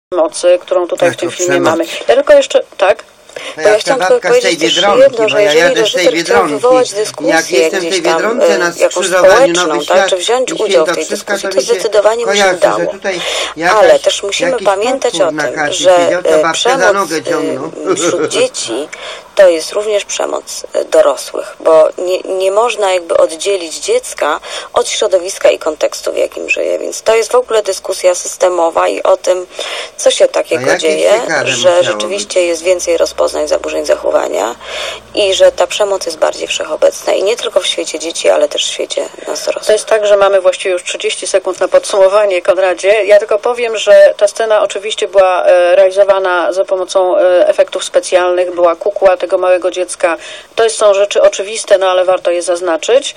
mocy, którą tutaj w tym filmie mamy. Ja tylko jeszcze, tak? Bo ja chciałam tylko powiedzieć też jedno, że jeżeli reżyser chce wywołać dyskusję gdzieś tam, jakąś społeczną, tak, czy wziąć udział w tej dyskusji, to zdecydowanie mu się udało. Ale też musimy pamiętać o tym, że przemoc wśród dzieci to jest również przemoc dorosłych, bo nie można jakby oddzielić dziecka od środowiska i kontekstu, w jakim żyje. Więc to jest w ogóle dyskusja systemowa i o tym, co się takiego dzieje, że rzeczywiście jest więcej rozpoznań zaburzeń zachowania i że ta przemoc jest bardziej wszechobecna i nie tylko w świecie dzieci, ale też w świecie nas dorosłych. To jest tak, że mamy właściwie już 30 sekund na podsumowanie, Konradzie. Ja tylko powiem, że ta scena oczywiście była realizowana za pomocą efektów specjalnych, była kukła tego małego dziecka. To są rzeczy oczywiste, no ale warto je zaznaczyć.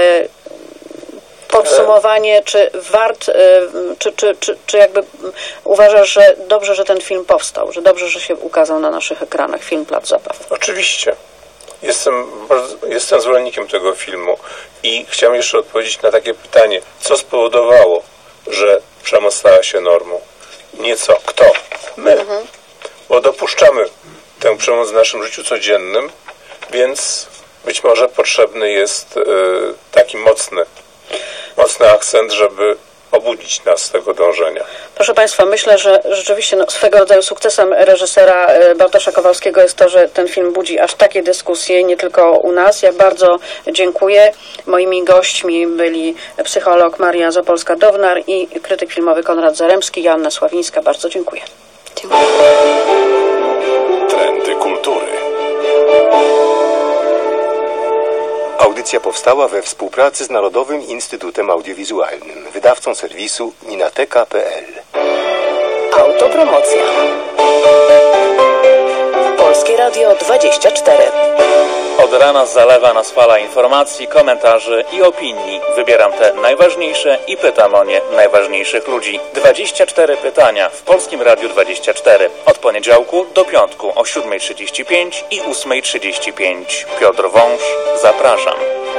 Podsumowanie, czy jakby uważasz, że dobrze, że ten film powstał, że dobrze, że się ukazał na naszych ekranach, film Plac Zabaw? Oczywiście. Jestem zwolennikiem tego filmu i chciałem jeszcze odpowiedzieć na takie pytanie, co spowodowało, że przemoc stała się normą? Nie co, kto? My. Bo dopuszczamy tę przemoc w naszym życiu codziennym, więc być może potrzebny jest taki mocny akcent, żeby obudzić nas z tego dążenia. Proszę Państwa, myślę, że rzeczywiście swego rodzaju sukcesem reżysera Bartosza Kowalskiego jest to, że ten film budzi aż takie dyskusje, nie tylko u nas. Ja bardzo dziękuję. Moimi gośćmi byli psycholog Maria Zapolska-Downar i krytyk filmowy Konrad Zaremski, Joanna Sławińska. Bardzo dziękuję. Dziękuję. Trendy kultury. Audycja powstała we współpracy z Narodowym Instytutem Audiowizualnym, wydawcą serwisu ninateka.pl. Autopromocja. Polskie Radio 24. Od rana zalewa nas fala informacji, komentarzy i opinii. Wybieram te najważniejsze i pytam o nie najważniejszych ludzi. 24 pytania w Polskim Radiu 24. Od poniedziałku do piątku o 7:35 i 8:35. Piotr Wąż, zapraszam.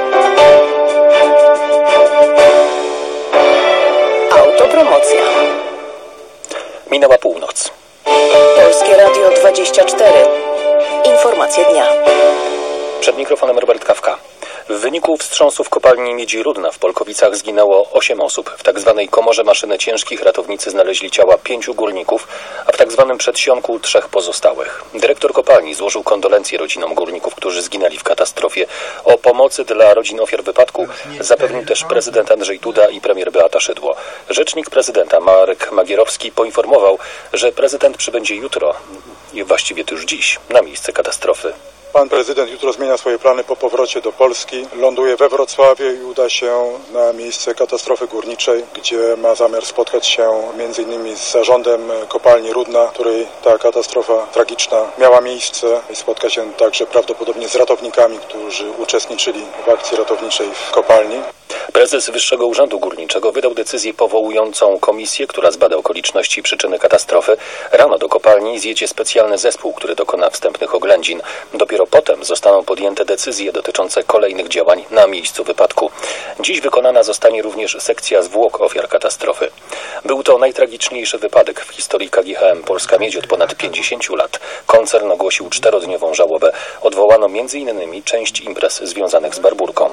Autopromocja. Minęła północ. Polskie Radio 24. Informacje dnia. Przed mikrofonem Robert Kawka. W wyniku wstrząsu w kopalni Miedzi Rudna w Polkowicach zginęło 8 osób. W tzw. komorze maszyny ciężkich ratownicy znaleźli ciała 5 górników, a w tzw. przedsionku 3 pozostałych. Dyrektor kopalni złożył kondolencje rodzinom górników, którzy zginęli w katastrofie. O pomocy dla rodzin ofiar wypadku zapewnił też prezydent Andrzej Duda i premier Beata Szydło. Rzecznik prezydenta Marek Magierowski poinformował, że prezydent przybędzie jutro, i właściwie to już dziś, na miejsce katastrofy. Pan prezydent jutro zmienia swoje plany po powrocie do Polski. Ląduje we Wrocławiu i uda się na miejsce katastrofy górniczej, gdzie ma zamiar spotkać się m.in. z zarządem kopalni Rudna, w której ta katastrofa tragiczna miała miejsce, i spotka się także prawdopodobnie z ratownikami, którzy uczestniczyli w akcji ratowniczej w kopalni. Prezes Wyższego Urzędu Górniczego wydał decyzję powołującą komisję, która zbada okoliczności i przyczyny katastrofy. Rano do kopalni zjedzie specjalny zespół, który dokona wstępnych oględzin. Dopiero potem zostaną podjęte decyzje dotyczące kolejnych działań na miejscu wypadku. Dziś wykonana zostanie również sekcja zwłok ofiar katastrofy. Był to najtragiczniejszy wypadek w historii KGHM Polska Miedź od ponad 50 lat. Koncern ogłosił 4-dniową żałobę. Odwołano m.in. część imprez związanych z Barbórką.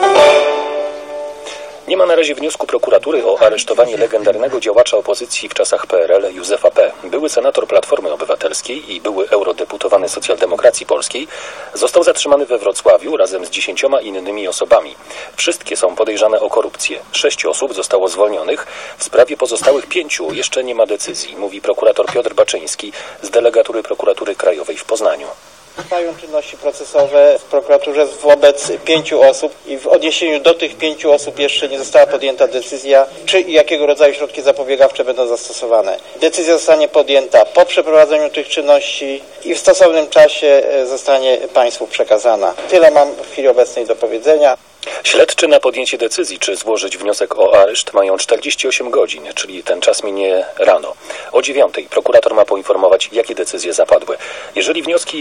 Nie ma na razie wniosku prokuratury o aresztowanie legendarnego działacza opozycji w czasach PRL Józefa P. Były senator Platformy Obywatelskiej i były eurodeputowany Socjaldemokracji Polskiej został zatrzymany we Wrocławiu razem z 10 innymi osobami. Wszystkie są podejrzane o korupcję. 6 osób zostało zwolnionych. W sprawie pozostałych 5 jeszcze nie ma decyzji, mówi prokurator Piotr Baczyński z delegatury Prokuratury Krajowej w Poznaniu. Trwają czynności procesowe w prokuraturze wobec 5 osób i w odniesieniu do tych 5 osób jeszcze nie została podjęta decyzja, czy i jakiego rodzaju środki zapobiegawcze będą zastosowane. Decyzja zostanie podjęta po przeprowadzeniu tych czynności i w stosownym czasie zostanie Państwu przekazana. Tyle mam w chwili obecnej do powiedzenia. Śledczy na podjęcie decyzji, czy złożyć wniosek o areszt, mają 48 godzin, czyli ten czas minie rano. O 9:00 prokurator ma poinformować, jakie decyzje zapadły. Jeżeli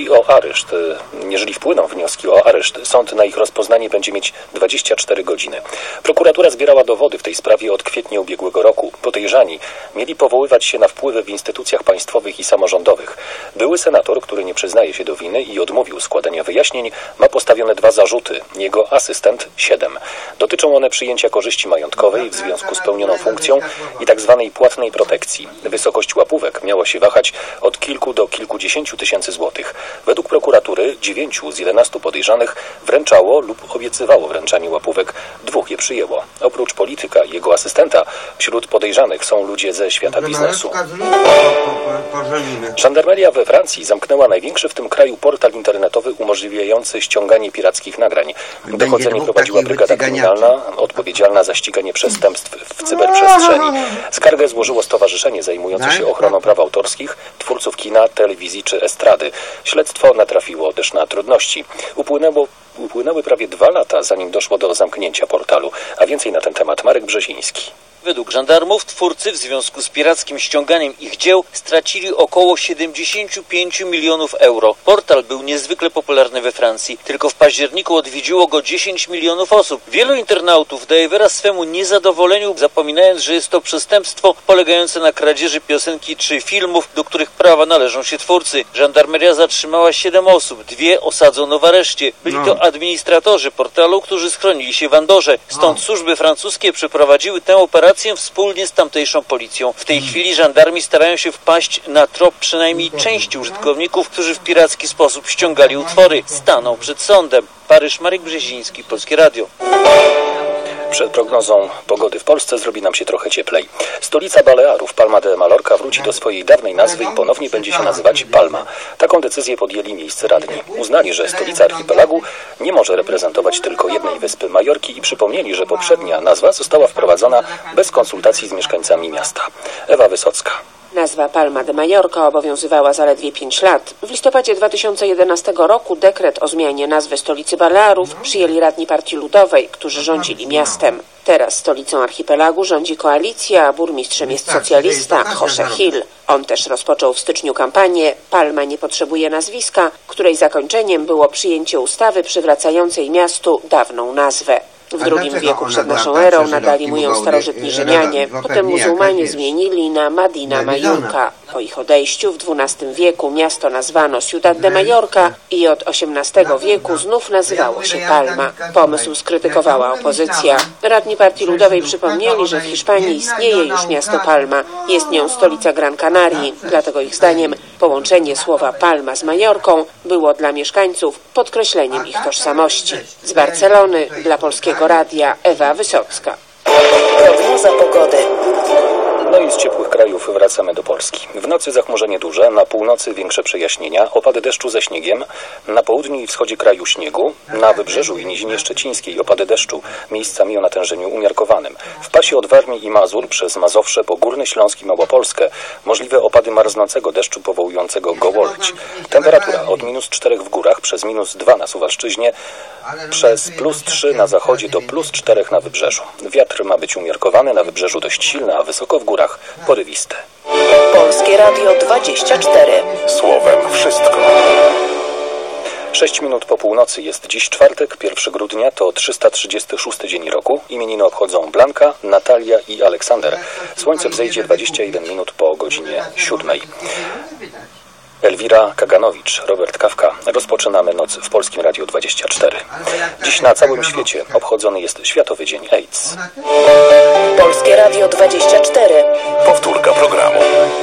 wpłyną wnioski o areszt, sąd na ich rozpoznanie będzie mieć 24 godziny. Prokuratura zbierała dowody w tej sprawie od kwietnia ubiegłego roku. Podejrzani mieli powoływać się na wpływy w instytucjach państwowych i samorządowych. Były senator, który nie przyznaje się do winy i odmówił składania wyjaśnień, ma postawione 2 zarzuty. Jego asystent 7. Dotyczą one przyjęcia korzyści majątkowej w związku z pełnioną funkcją i tzw. płatnej protekcji. Wysokość łapówek miała się wahać od kilku do kilkudziesięciu tysięcy złotych. Według prokuratury 9 z 11 podejrzanych wręczało lub obiecywało wręczanie łapówek, 2 je przyjęło. Oprócz polityka i jego asystenta wśród podejrzanych są ludzie ze świata biznesu. Żandarmeria we Francji zamknęła największy w tym kraju portal internetowy umożliwiający ściąganie pirackich nagrań. Dochodzenie prowadziła brygada kryminalna odpowiedzialna za ściganie przestępstw w cyberprzestrzeni. Skargę złożyło stowarzyszenie zajmujące się ochroną praw autorskich, twórców kina, telewizji czy estrady. Śledztwo natrafiło też na trudności. Upłynęły prawie 2 lata, zanim doszło do zamknięcia portalu. A więcej na ten temat Marek Brzeziński. Według żandarmów twórcy w związku z pirackim ściąganiem ich dzieł stracili około 75 milionów euro. Portal był niezwykle popularny we Francji. Tylko w październiku odwiedziło go 10 milionów osób. Wielu internautów daje wyraz swemu niezadowoleniu, zapominając, że jest to przestępstwo polegające na kradzieży piosenki czy filmów, do których prawa należą się twórcy. Żandarmeria zatrzymała 7 osób, 2 osadzono w areszcie. Byli to administratorzy portalu, którzy schronili się w Andorze. Stąd służby francuskie przeprowadziły tę operację wspólnie z tamtejszą policją. W tej chwili żandarmi starają się wpaść na trop przynajmniej części użytkowników, którzy w piracki sposób ściągali utwory. Staną przed sądem. Paryż, Marek Brzeziński, Polskie Radio. Przed prognozą pogody w Polsce zrobi nam się trochę cieplej. Stolica Balearów, Palma de Mallorca, wróci do swojej dawnej nazwy i ponownie będzie się nazywać Palma. Taką decyzję podjęli miejscy radni. Uznali, że stolica archipelagu nie może reprezentować tylko jednej wyspy Majorki i przypomnieli, że poprzednia nazwa została wprowadzona bez konsultacji z mieszkańcami miasta. Ewa Wysocka. Nazwa Palma de Mallorca obowiązywała zaledwie 5 lat. W listopadzie 2011 roku dekret o zmianie nazwy stolicy Balearów przyjęli radni Partii Ludowej, którzy rządzili miastem. Teraz stolicą archipelagu rządzi koalicja, a burmistrzem jest socjalista José Gil. On też rozpoczął w styczniu kampanię Palma nie potrzebuje nazwiska, której zakończeniem było przyjęcie ustawy przywracającej miastu dawną nazwę. W II wieku przed naszą erą nadali mu ją starożytni Rzymianie, potem muzułmanie zmienili na Madina Majorca. Po ich odejściu w XII wieku miasto nazwano Ciudad de Mallorca i od XVIII wieku znów nazywało się Palma. Pomysł skrytykowała opozycja. Radni Partii Ludowej przypomnieli, że w Hiszpanii istnieje już miasto Palma. Jest nią stolica Gran Canarii. Dlatego ich zdaniem połączenie słowa Palma z Majorką było dla mieszkańców podkreśleniem ich tożsamości. Z Barcelony dla Polskiego Radia Ewa Wysocka. Prognoza pogody. No i z ciepłych krajów wracamy do Polski. W nocy zachmurzenie duże, na północy większe przejaśnienia, opady deszczu ze śniegiem, na południu i wschodzie kraju śniegu, na wybrzeżu i nizinie szczecińskiej opady deszczu, miejscami o natężeniu umiarkowanym. W pasie od Warmii i Mazur przez Mazowsze po Górny Śląsk i Małopolskę możliwe opady marznącego deszczu powołującego gołoleć. Temperatura od -4 w górach przez -2 na Suwalszczyźnie, przez +3 na zachodzie do +4 na wybrzeżu. Wiatr ma być umiarkowany, na wybrzeżu dość silny, a wysoko w górach porywiste. Polskie Radio 24. Słowem wszystko. 6 minut po północy jest dziś czwartek, 1 grudnia, to 336 dzień roku. Imieniny obchodzą Blanka, Natalia i Aleksander. Słońce wzejdzie 21 minut po godzinie 7. Elwira Kaganowicz, Robert Kawka. Rozpoczynamy noc w Polskim Radiu 24. Dziś na całym świecie obchodzony jest Światowy Dzień AIDS. Polskie Radio 24. Powtórka programu.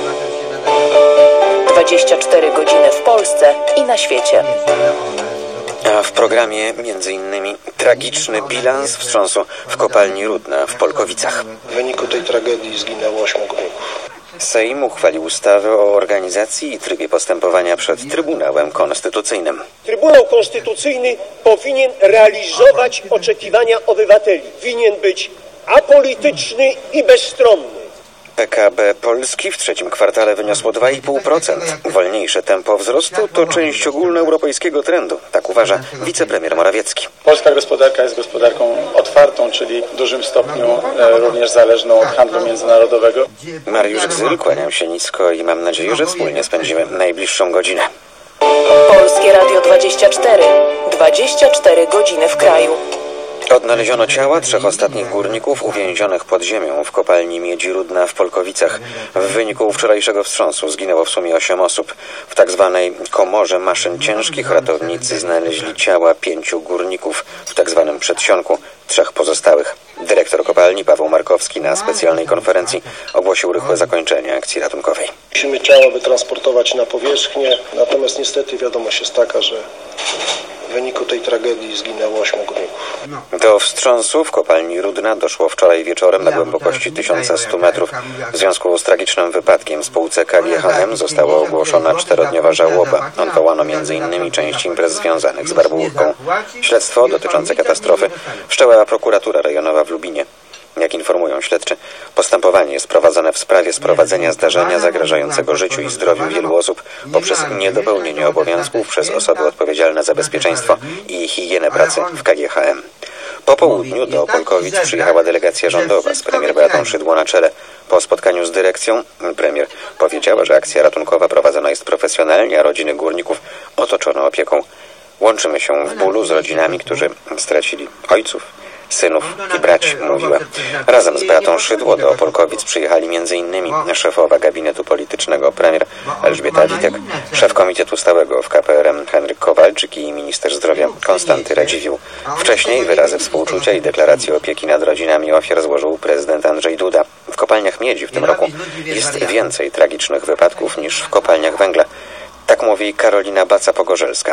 24 godziny w Polsce i na świecie. A w programie m.in. tragiczny bilans wstrząsu w kopalni Rudna w Polkowicach. W wyniku tej tragedii zginęło 8 górników. Sejm uchwalił ustawę o organizacji i trybie postępowania przed Trybunałem Konstytucyjnym. Trybunał Konstytucyjny powinien realizować oczekiwania obywateli. Winien być apolityczny i bezstronny. PKB Polski w trzecim kwartale wyniosło 2,5%. Wolniejsze tempo wzrostu to część ogólnoeuropejskiego trendu, tak uważa wicepremier Morawiecki. Polska gospodarka jest gospodarką otwartą, czyli w dużym stopniu również zależną od handlu międzynarodowego. Mariusz Gzyl, kłaniam się nisko i mam nadzieję, że wspólnie spędzimy najbliższą godzinę. Polskie Radio 24. 24 godziny w kraju. Odnaleziono ciała 3 ostatnich górników uwięzionych pod ziemią w kopalni miedzi Rudna w Polkowicach. W wyniku wczorajszego wstrząsu zginęło w sumie 8 osób. W tak zwanej komorze maszyn ciężkich ratownicy znaleźli ciała 5 górników, w tak zwanym przedsionku 3 pozostałych. Dyrektor kopalni Paweł Markowski na specjalnej konferencji ogłosił rychłe zakończenie akcji ratunkowej. Musimy ciała wytransportować na powierzchnię, natomiast niestety wiadomość jest taka, że w wyniku tej tragedii zginęło 8 górników. Do wstrząsu w kopalni Rudna doszło wczoraj wieczorem na głębokości 1100 metrów. W związku z tragicznym wypadkiem spółce KGHM została ogłoszona 4-dniowa żałoba. Odwołano m.in. część imprez związanych z Barbórką. Śledztwo dotyczące katastrofy wszczęła prokuratura rejonowa w Lubinie. Jak informują śledczy, postępowanie jest prowadzone w sprawie sprowadzenia zdarzenia zagrażającego życiu i zdrowiu wielu osób poprzez niedopełnienie obowiązków przez osoby odpowiedzialne za bezpieczeństwo i higienę pracy w KGHM. Po południu do Polkowic przyjechała delegacja rządowa z premier Beatą Szydło na czele. Po spotkaniu z dyrekcją premier powiedziała, że akcja ratunkowa prowadzona jest profesjonalnie, a rodziny górników otoczono opieką. Łączymy się w bólu z rodzinami, którzy stracili ojców, synów i braci, mówiła. Razem z Beatą Szydło do Polkowic przyjechali m.in. szefowa gabinetu politycznego premier Elżbieta Witek, szef komitetu stałego w KPRM Henryk Kowalczyk i minister zdrowia Konstanty Radziwiłł. Wcześniej wyrazy współczucia i deklaracje opieki nad rodzinami ofiar złożył prezydent Andrzej Duda. W kopalniach miedzi w tym roku jest więcej tragicznych wypadków niż w kopalniach węgla. Tak mówi Karolina Baca-Pogorzelska,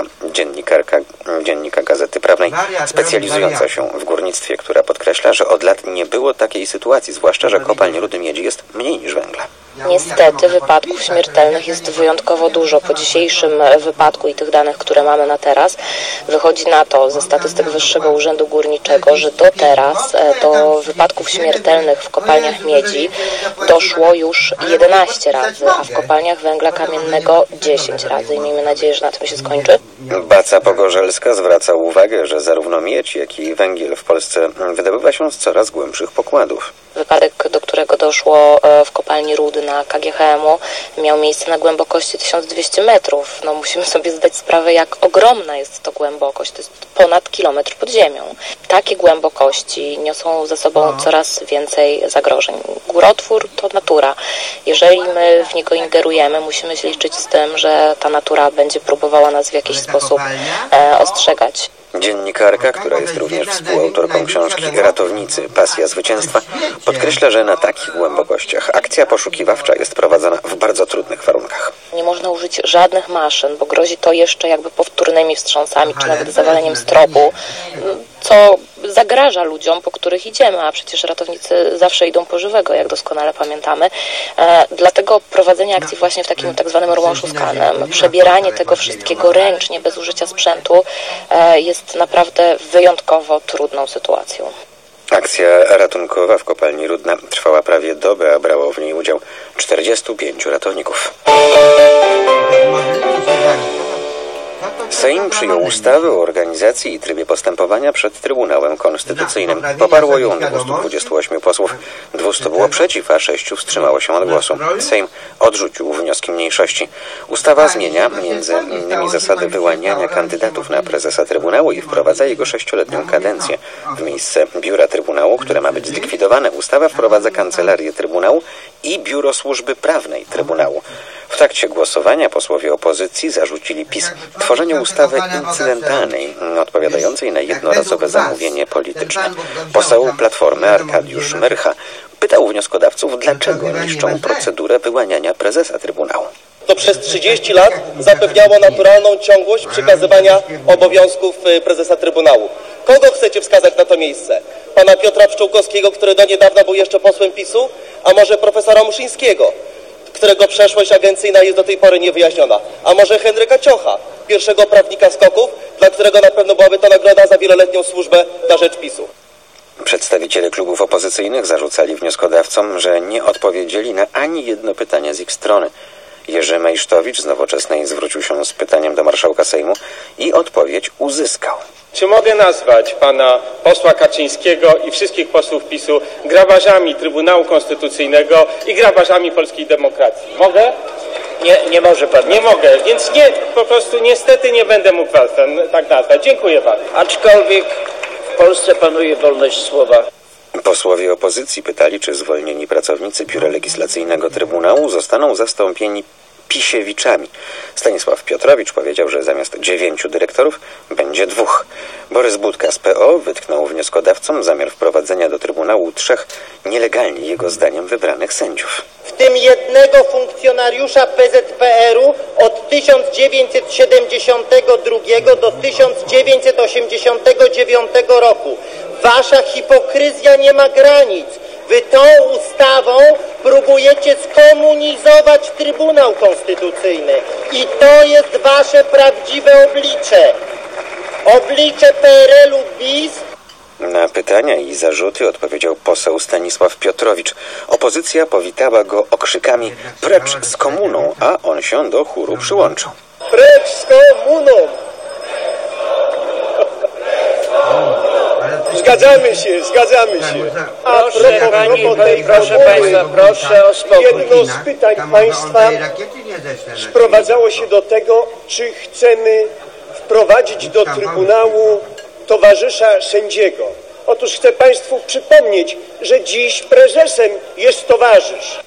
dziennika Gazety Prawnej, specjalizująca się w górnictwie, która podkreśla, że od lat nie było takiej sytuacji, zwłaszcza że kopalń rudy miedzi jest mniej niż węgla. Niestety wypadków śmiertelnych jest wyjątkowo dużo. Po dzisiejszym wypadku i tych danych, które mamy na teraz, wychodzi na to ze statystyk Wyższego Urzędu Górniczego, że do teraz do wypadków śmiertelnych w kopalniach miedzi doszło już 11 razy, a w kopalniach węgla kamiennego 10 razy. I miejmy nadzieję, że na tym się skończy. Baca-Pogorzelska zwraca uwagę, że zarówno miedź, jak i węgiel w Polsce wydobywa się z coraz głębszych pokładów. Wypadek, do którego doszło w kopalni rudy na KGHM-u, miał miejsce na głębokości 1200 metrów. No, musimy sobie zdać sprawę, jak ogromna jest to głębokość. To jest ponad kilometr pod ziemią. Takie głębokości niosą ze sobą coraz więcej zagrożeń. Górotwór to natura. Jeżeli my w niego ingerujemy, musimy się liczyć z tym, że ta natura będzie próbowała nas w jakiś sposób ostrzegać. Dziennikarka, która jest również współautorką książki Ratownicy, pasja zwycięstwa, podkreśla, że na takich głębokościach akcja poszukiwawcza jest prowadzona w bardzo trudnych warunkach. Nie można użyć żadnych maszyn, bo grozi to jeszcze jakby powtórnymi wstrząsami, czy nawet zawaleniem stropu, co zagraża ludziom, po których idziemy, a przecież ratownicy zawsze idą po żywego, jak doskonale pamiętamy. Dlatego prowadzenie akcji właśnie w takim tak zwanym romanszu skanem, przebieranie tego wszystkiego ręcznie, bez użycia sprzętu, jest naprawdę wyjątkowo trudną sytuacją. Akcja ratunkowa w kopalni Rudna trwała prawie dobę, a brało w niej udział 45 ratowników. Sejm przyjął ustawę o organizacji i trybie postępowania przed Trybunałem Konstytucyjnym. Poparło ją 228 posłów, 200 było przeciw, a 6 wstrzymało się od głosu. Sejm odrzucił wnioski mniejszości. Ustawa zmienia m.in. zasady wyłaniania kandydatów na prezesa Trybunału i wprowadza jego 6-letnią kadencję. W miejsce biura Trybunału, które ma być zlikwidowane, ustawa wprowadza kancelarię Trybunału i biuro służby prawnej Trybunału. W trakcie głosowania posłowie opozycji zarzucili PiS tworzenie ustawy incydentalnej, odpowiadającej na jednorazowe zamówienie polityczne. Poseł Platformy Arkadiusz Myrcha pytał wnioskodawców, dlaczego niszczą procedurę wyłaniania prezesa Trybunału. To przez 30 lat zapewniało naturalną ciągłość przekazywania obowiązków prezesa Trybunału. Kogo chcecie wskazać na to miejsce? Pana Piotra Pszczółkowskiego, który do niedawna był jeszcze posłem PiS-u? A może profesora Muszyńskiego, którego przeszłość agencyjna jest do tej pory niewyjaśniona? A może Henryka Ciocha, pierwszego prawnika SKOK-ów, dla którego na pewno byłaby to nagroda za wieloletnią służbę na rzecz PiS-u? Przedstawiciele klubów opozycyjnych zarzucali wnioskodawcom, że nie odpowiedzieli na ani jedno pytanie z ich strony. Jerzy Mejsztowicz z Nowoczesnej zwrócił się z pytaniem do marszałka Sejmu i odpowiedź uzyskał. Czy mogę nazwać pana posła Kaczyńskiego i wszystkich posłów PiS-u grabarzami Trybunału Konstytucyjnego i grabarzami polskiej demokracji? Mogę? Nie może pan. Nie mogę, więc nie, po prostu niestety nie będę mógł was tak nazwać. Dziękuję bardzo. Aczkolwiek w Polsce panuje wolność słowa. Posłowie opozycji pytali, czy zwolnieni pracownicy Biura Legislacyjnego Trybunału zostaną zastąpieni Pisiewiczami. Stanisław Piotrowicz powiedział, że zamiast 9 dyrektorów będzie 2. Borys Budka z PO wytknął wnioskodawcom zamiar wprowadzenia do Trybunału 3 nielegalnie jego zdaniem wybranych sędziów. W tym jednego funkcjonariusza PZPR-u od 1972 do 1989 roku. Wasza hipokryzja nie ma granic. Wy tą ustawą próbujecie skomunizować Trybunał Konstytucyjny i to jest wasze prawdziwe oblicze. Oblicze PRL-u bis. Na pytania i zarzuty odpowiedział poseł Stanisław Piotrowicz. Opozycja powitała go okrzykami "precz z komuną", a on się do chóru przyłączył. Precz z komuną! Zgadzamy się. A proszę Państwa, proszę o spokój. Jedno z pytań Państwa sprowadzało się do tego, czy chcemy wprowadzić do Trybunału towarzysza sędziego. Otóż chcę Państwu przypomnieć, że dziś prezesem jest towarzysz.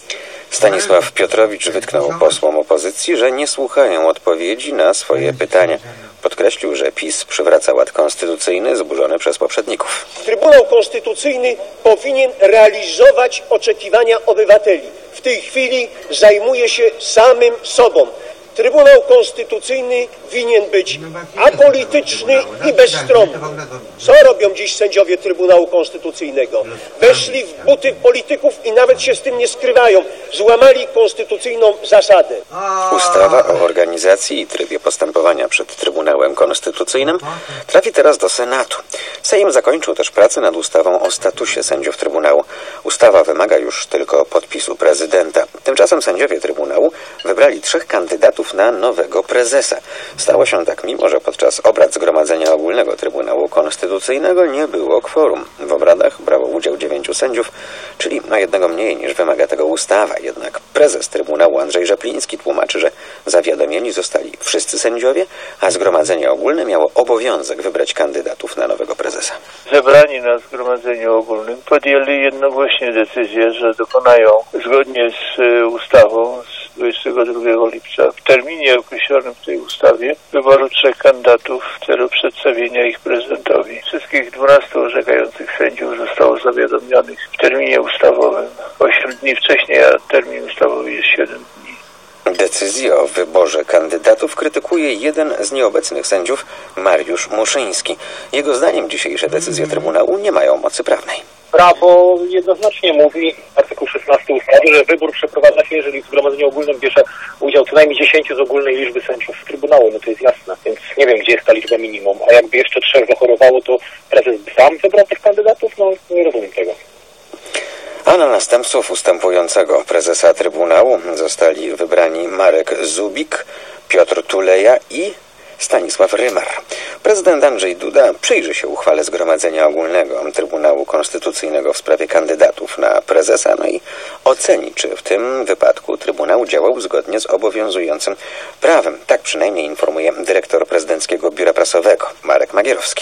Stanisław Piotrowicz wytknął posłom opozycji, że nie słuchają odpowiedzi na swoje pytania. Podkreślił, że PiS przywraca ład konstytucyjny zburzony przez poprzedników. Trybunał Konstytucyjny powinien realizować oczekiwania obywateli. W tej chwili zajmuje się samym sobą. Trybunał Konstytucyjny winien być apolityczny i bezstronny. Co robią dziś sędziowie Trybunału Konstytucyjnego? Weszli w buty polityków i nawet się z tym nie skrywają. Złamali konstytucyjną zasadę. Ustawa o organizacji i trybie postępowania przed Trybunałem Konstytucyjnym trafi teraz do Senatu. Sejm zakończył też pracę nad ustawą o statusie sędziów Trybunału. Ustawa wymaga już tylko podpisu prezydenta. Tymczasem sędziowie Trybunału wybrali 3 kandydatów na nowego prezesa. Stało się tak, mimo że podczas obrad Zgromadzenia Ogólnego Trybunału Konstytucyjnego nie było kworum. W obradach brało udział 9 sędziów, czyli o 1 mniej niż wymaga tego ustawa. Jednak prezes Trybunału Andrzej Rzepliński tłumaczy, że zawiadomieni zostali wszyscy sędziowie, a Zgromadzenie Ogólne miało obowiązek wybrać kandydatów na nowego prezesa. Zebrani na Zgromadzeniu Ogólnym podjęli jednogłośnie decyzję, że dokonają zgodnie z ustawą z 22 lipca w terminie określonym w tej ustawie wyboru 3 kandydatów w celu przedstawienia ich prezydentowi. Wszystkich 12 orzekających sędziów zostało zawiadomionych w terminie ustawowym 8 dni wcześniej, a termin ustawowy jest 7 dni. Decyzję o wyborze kandydatów krytykuje jeden z nieobecnych sędziów, Mariusz Muszyński. Jego zdaniem dzisiejsze decyzje Trybunału nie mają mocy prawnej. Prawo jednoznacznie mówi, artykuł 16 ustawy, że wybór przeprowadza się, jeżeli w Zgromadzeniu Ogólnym bierze udział co najmniej 10 z ogólnej liczby sędziów Trybunału. No to jest jasne, więc nie wiem, gdzie jest ta liczba minimum. A jakby jeszcze 3 zachorowało, to prezes by sam wybrał tych kandydatów? No nie rozumiem tego. A na następców ustępującego prezesa Trybunału zostali wybrani Marek Zubik, Piotr Tuleja i Stanisław Rymar. Prezydent Andrzej Duda przyjrzy się uchwale Zgromadzenia Ogólnego Trybunału Konstytucyjnego w sprawie kandydatów na prezesa, no i oceni, czy w tym wypadku Trybunał działał zgodnie z obowiązującym prawem. Tak przynajmniej informuje dyrektor prezydenckiego Biura Prasowego Marek Magierowski.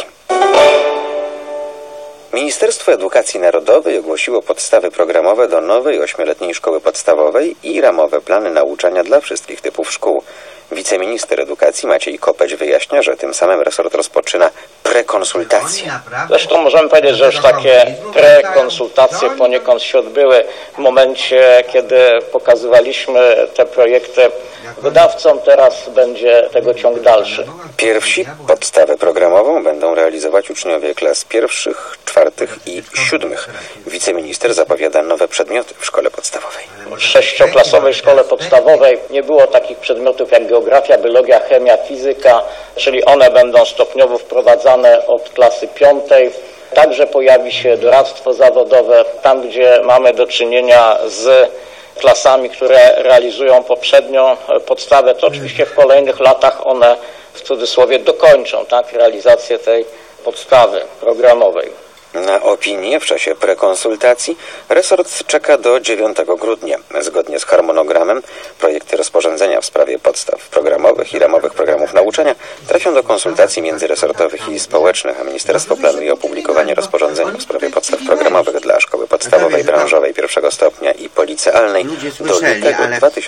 Ministerstwo Edukacji Narodowej ogłosiło podstawy programowe do nowej 8-letniej szkoły podstawowej i ramowe plany nauczania dla wszystkich typów szkół. Wiceminister edukacji Maciej Kopeć wyjaśnia, że tym samym resort rozpoczyna prekonsultacje. Zresztą możemy powiedzieć, że już takie prekonsultacje poniekąd się odbyły w momencie, kiedy pokazywaliśmy te projekty wydawcom. Teraz będzie tego ciąg dalszy. Pierwsi podstawę programową będą realizować uczniowie klas 1., 4. i 7. Wiceminister zapowiada nowe przedmioty w szkole podstawowej. W 6-klasowej szkole podstawowej nie było takich przedmiotów jak geografia, biologia, chemia, fizyka, czyli one będą stopniowo wprowadzane od klasy 5. Także pojawi się doradztwo zawodowe, tam gdzie mamy do czynienia z klasami, które realizują poprzednią podstawę, to oczywiście w kolejnych latach one w cudzysłowie dokończą realizację tej podstawy programowej. Na opinię w czasie prekonsultacji resort czeka do 9 grudnia. Zgodnie z harmonogramem projekty rozporządzenia w sprawie podstaw programowych i ramowych programów nauczania trafią do konsultacji międzyresortowych i społecznych, a ministerstwo planuje opublikowanie rozporządzenia w sprawie podstaw programowych dla szkoły podstawowej, branżowej pierwszego stopnia i policealnej do lutego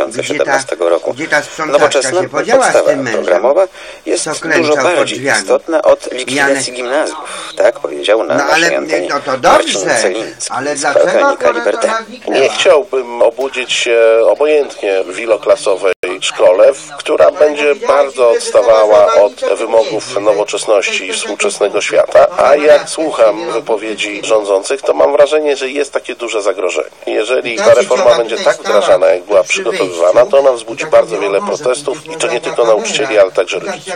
2017 roku. Nowoczesna podstawa programowa jest dużo bardziej istotna od likwidacji gimnazjów. Tak powiedział na naszej Marcin Celiński, z Falkanika Liberté. Nie chciałbym obudzić się obojętnie w wieloklasowej szkole, która będzie bardzo odstawała od wymogów nowoczesności i współczesnego świata, a jak słucham wypowiedzi rządzących, to mam wrażenie, że jest takie duże zagrożenie. Jeżeli ta reforma będzie tak wdrażana, jak była przygotowywana, to ona wzbudzi bardzo wiele protestów i to nie tylko nauczycieli, ale także rodziców.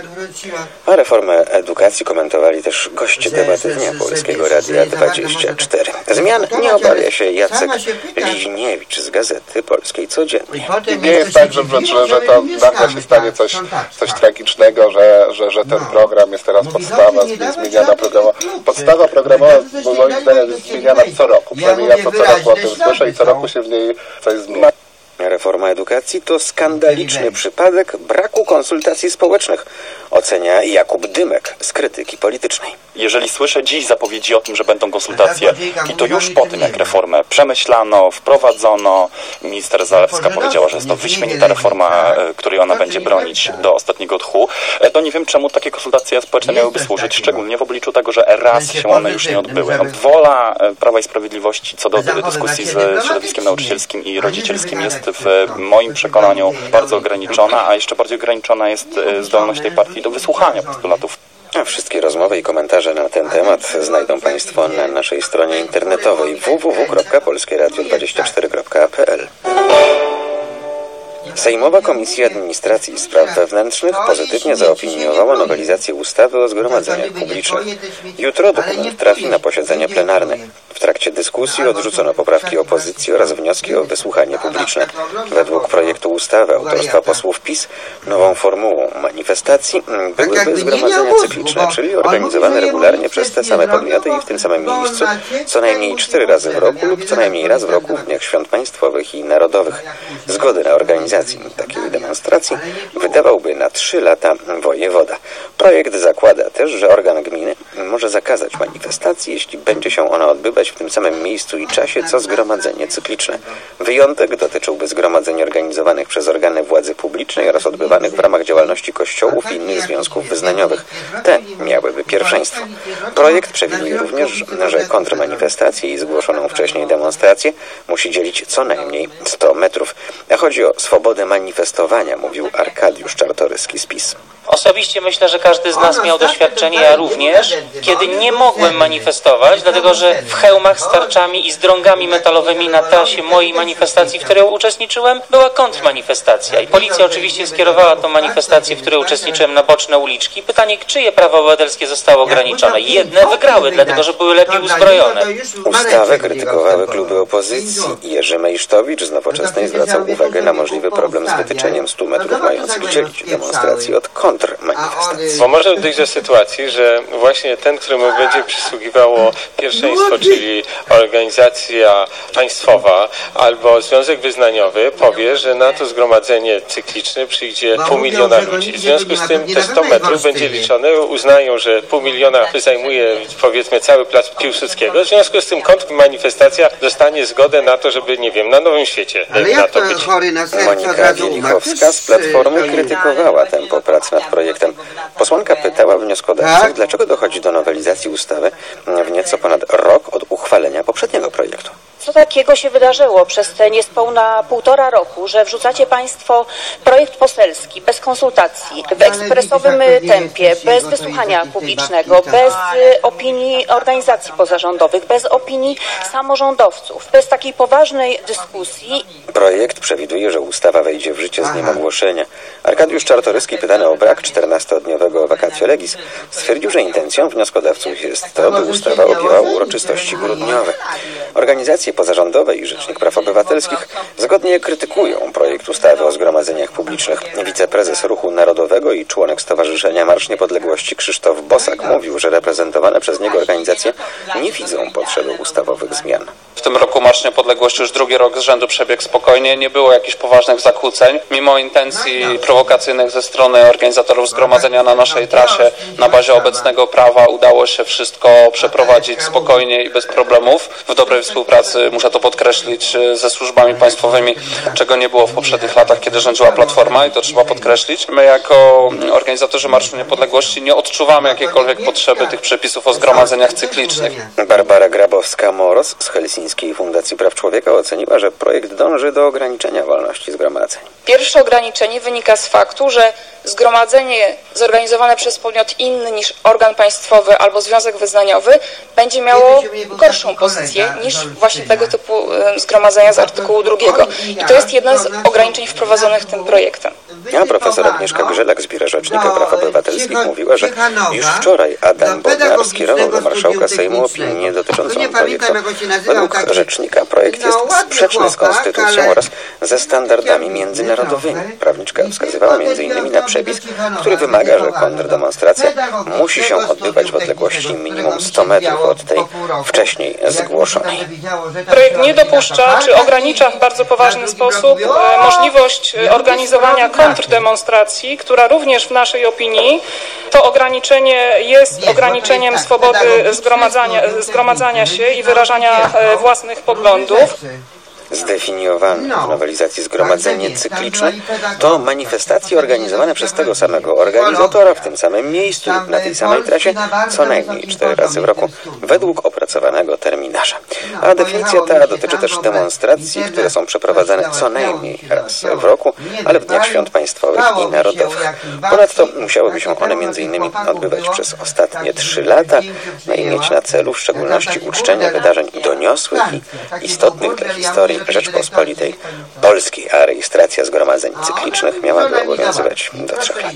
A reformę edukacji komentowali też goście debaty Dnia Polskiego Radia 24. Zmian nie obawia się Jacek Liźniewicz z Gazety Polskiej Codziennej. Nie jest tak, że to nagle się stanie coś tragicznego, że ten program jest teraz podstawa zmieniana programowa. Podstawa programowa, bo moim zdaniem jest zmieniana co roku. Przynajmniej ja co roku o tym słyszę i co roku się w niej coś zmienia. Reforma edukacji to skandaliczny przypadek braku konsultacji społecznych, ocenia Jakub Dymek z Krytyki Politycznej. Jeżeli słyszę dziś zapowiedzi o tym, że będą konsultacje i to już po tym, jak reformę przemyślano, wprowadzono, minister Zalewska powiedziała, że jest to wyśmienita reforma, której ona będzie bronić do ostatniego tchu, to nie wiem, czemu takie konsultacje społeczne miałyby służyć, szczególnie w obliczu tego, że raz się one już nie odbyły. Wola Prawa i Sprawiedliwości co do dyskusji z środowiskiem nauczycielskim i rodzicielskim jest w moim przekonaniu bardzo ograniczona, a jeszcze bardziej ograniczona jest zdolność tej partii do wysłuchania postulatów. A wszystkie rozmowy i komentarze na ten temat znajdą Państwo na naszej stronie internetowej www.polskieradio24.pl. Sejmowa Komisja Administracji i Spraw Wewnętrznych pozytywnie zaopiniowała nowelizację ustawy o zgromadzeniach publicznych. Jutro dokument trafi na posiedzenie plenarne. W trakcie dyskusji odrzucono poprawki opozycji oraz wnioski o wysłuchanie publiczne. Według projektu ustawy autorstwa posłów PiS nową formułą manifestacji byłyby zgromadzenia cykliczne, czyli organizowane regularnie przez te same podmioty i w tym samym miejscu co najmniej 4 razy w roku lub co najmniej raz w roku w dniach świąt państwowych i narodowych. Zgody na organizację takiej demonstracji wydawałby na 3 lata wojewoda. Projekt zakłada też, że organ gminy może zakazać manifestacji, jeśli będzie się ona odbywać w tym samym miejscu i czasie, co zgromadzenie cykliczne. Wyjątek dotyczyłby zgromadzeń organizowanych przez organy władzy publicznej oraz odbywanych w ramach działalności kościołów i innych związków wyznaniowych. Te miałyby pierwszeństwo. Projekt przewiduje również, że kontrmanifestację i zgłoszoną wcześniej demonstrację musi dzielić co najmniej 100 metrów. A chodzi o swobodę manifestowania, mówił Arkadiusz Czartoryski z PiS. Osobiście myślę, że każdy z nas miał doświadczenie, ja również, kiedy nie mogłem manifestować, dlatego że w hełmach z tarczami i z drągami metalowymi na trasie mojej manifestacji, w której uczestniczyłem, była kontrmanifestacja. I policja oczywiście skierowała tą manifestację, w której uczestniczyłem, na boczne uliczki. Pytanie, czyje prawa obywatelskie zostały ograniczone? Jedne wygrały, dlatego że były lepiej uzbrojone. Ustawę krytykowały kluby opozycji. Jerzy Mejsztowicz z Nowoczesnej zwracał uwagę na możliwy problem z wytyczeniem 100 metrów mających dzielić demonstracji od kontrmanifestacji. Bo może dojść do sytuacji, że właśnie ten, któremu będzie przysługiwało pierwszeństwo, czyli organizacja państwowa albo związek wyznaniowy, powie, że na to zgromadzenie cykliczne przyjdzie 500 000 ludzi. W związku z tym te 100 metrów będzie liczone, uznają, że 500 000 zajmuje, powiedzmy, cały plac Piłsudskiego. W związku z tym kontrmanifestacja dostanie zgodę na to, żeby, nie wiem, na Nowym Świecie na to być. Monika Wielichowska z Platformy krytykowała tempo prac nad projektem. Posłanka pytała wnioskodawców, dlaczego dochodzi do nowelizacji ustawy w nieco ponad rok od uchwalenia poprzedniego projektu. Co takiego się wydarzyło przez te niespełna 1,5 roku, że wrzucacie Państwo projekt poselski bez konsultacji, w ekspresowym tempie, bez wysłuchania publicznego, bez opinii organizacji pozarządowych, bez opinii samorządowców, bez takiej poważnej dyskusji? Projekt przewiduje, że ustawa wejdzie w życie z dniem ogłoszenia. Arkadiusz Czartoryski, pytany o brak 14-dniowego vacatio legis, stwierdził, że intencją wnioskodawców jest to, by ustawa objęła uroczystości grudniowe. Organizacje pozarządowe i Rzecznik Praw Obywatelskich zgodnie krytykują projekt ustawy o zgromadzeniach publicznych. Wiceprezes Ruchu Narodowego i członek Stowarzyszenia Marsz Niepodległości Krzysztof Bosak mówił, że reprezentowane przez niego organizacje nie widzą potrzeby ustawowych zmian. W tym roku Marsz Niepodległości już drugi rok z rzędu przebiegł spokojnie, nie było jakichś poważnych zakłóceń. Mimo intencji prowokacyjnych ze strony organizatorów zgromadzenia na naszej trasie, na bazie obecnego prawa udało się wszystko przeprowadzić spokojnie i bez problemów. W dobrej współpracy, muszę to podkreślić, ze służbami państwowymi, czego nie było w poprzednich latach, kiedy rządziła Platforma, i to trzeba podkreślić. My jako organizatorzy Marszu Niepodległości nie odczuwamy jakiejkolwiek potrzeby tych przepisów o zgromadzeniach cyklicznych. Barbara Grabowska-Moros z Helsińskiej Fundacji Praw Człowieka oceniła, że projekt dąży do ograniczenia wolności zgromadzeń. Pierwsze ograniczenie wynika z faktu, że zgromadzenie zorganizowane przez podmiot inny niż organ państwowy albo związek wyznaniowy będzie miało gorszą pozycję niż właśnie tego typu zgromadzenia z artykułu 2. I to jest jedno z ograniczeń wprowadzonych tym projektem. A profesor Agnieszka Grzelak z Biura Rzecznika Praw Obywatelskich mówiła, że już wczoraj Adam Bodnar skierował do marszałka Sejmu opinię dotyczącą projektu. Według rzecznika projekt jest sprzeczny z konstytucją oraz ze standardami międzynarodowymi. Prawniczka wskazywała m.in. na przepis, który wymaga, że kontrdemonstracja musi się odbywać w odległości minimum 100 metrów od tej wcześniej zgłoszonej. Projekt nie dopuszcza czy ogranicza w bardzo poważny sposób możliwość organizowania kontrdemonstracji, która również w naszej opinii to ograniczenie jest ograniczeniem swobody zgromadzania się i wyrażania własnych poglądów. Zdefiniowane w nowelizacji zgromadzenie cykliczne to manifestacje organizowane przez tego samego organizatora w tym samym miejscu lub na tej samej trasie co najmniej 4 razy w roku według opracowanego terminarza. A definicja ta dotyczy też demonstracji, które są przeprowadzane co najmniej raz w roku, ale w dniach świąt państwowych i narodowych. Ponadto musiałyby się one m.in. odbywać przez ostatnie 3 lata i mieć na celu w szczególności uczczenie wydarzeń doniosłych i istotnych dla historii Rzeczpospolitej Polskiej, a rejestracja zgromadzeń cyklicznych miałaby obowiązywać do 3 lat.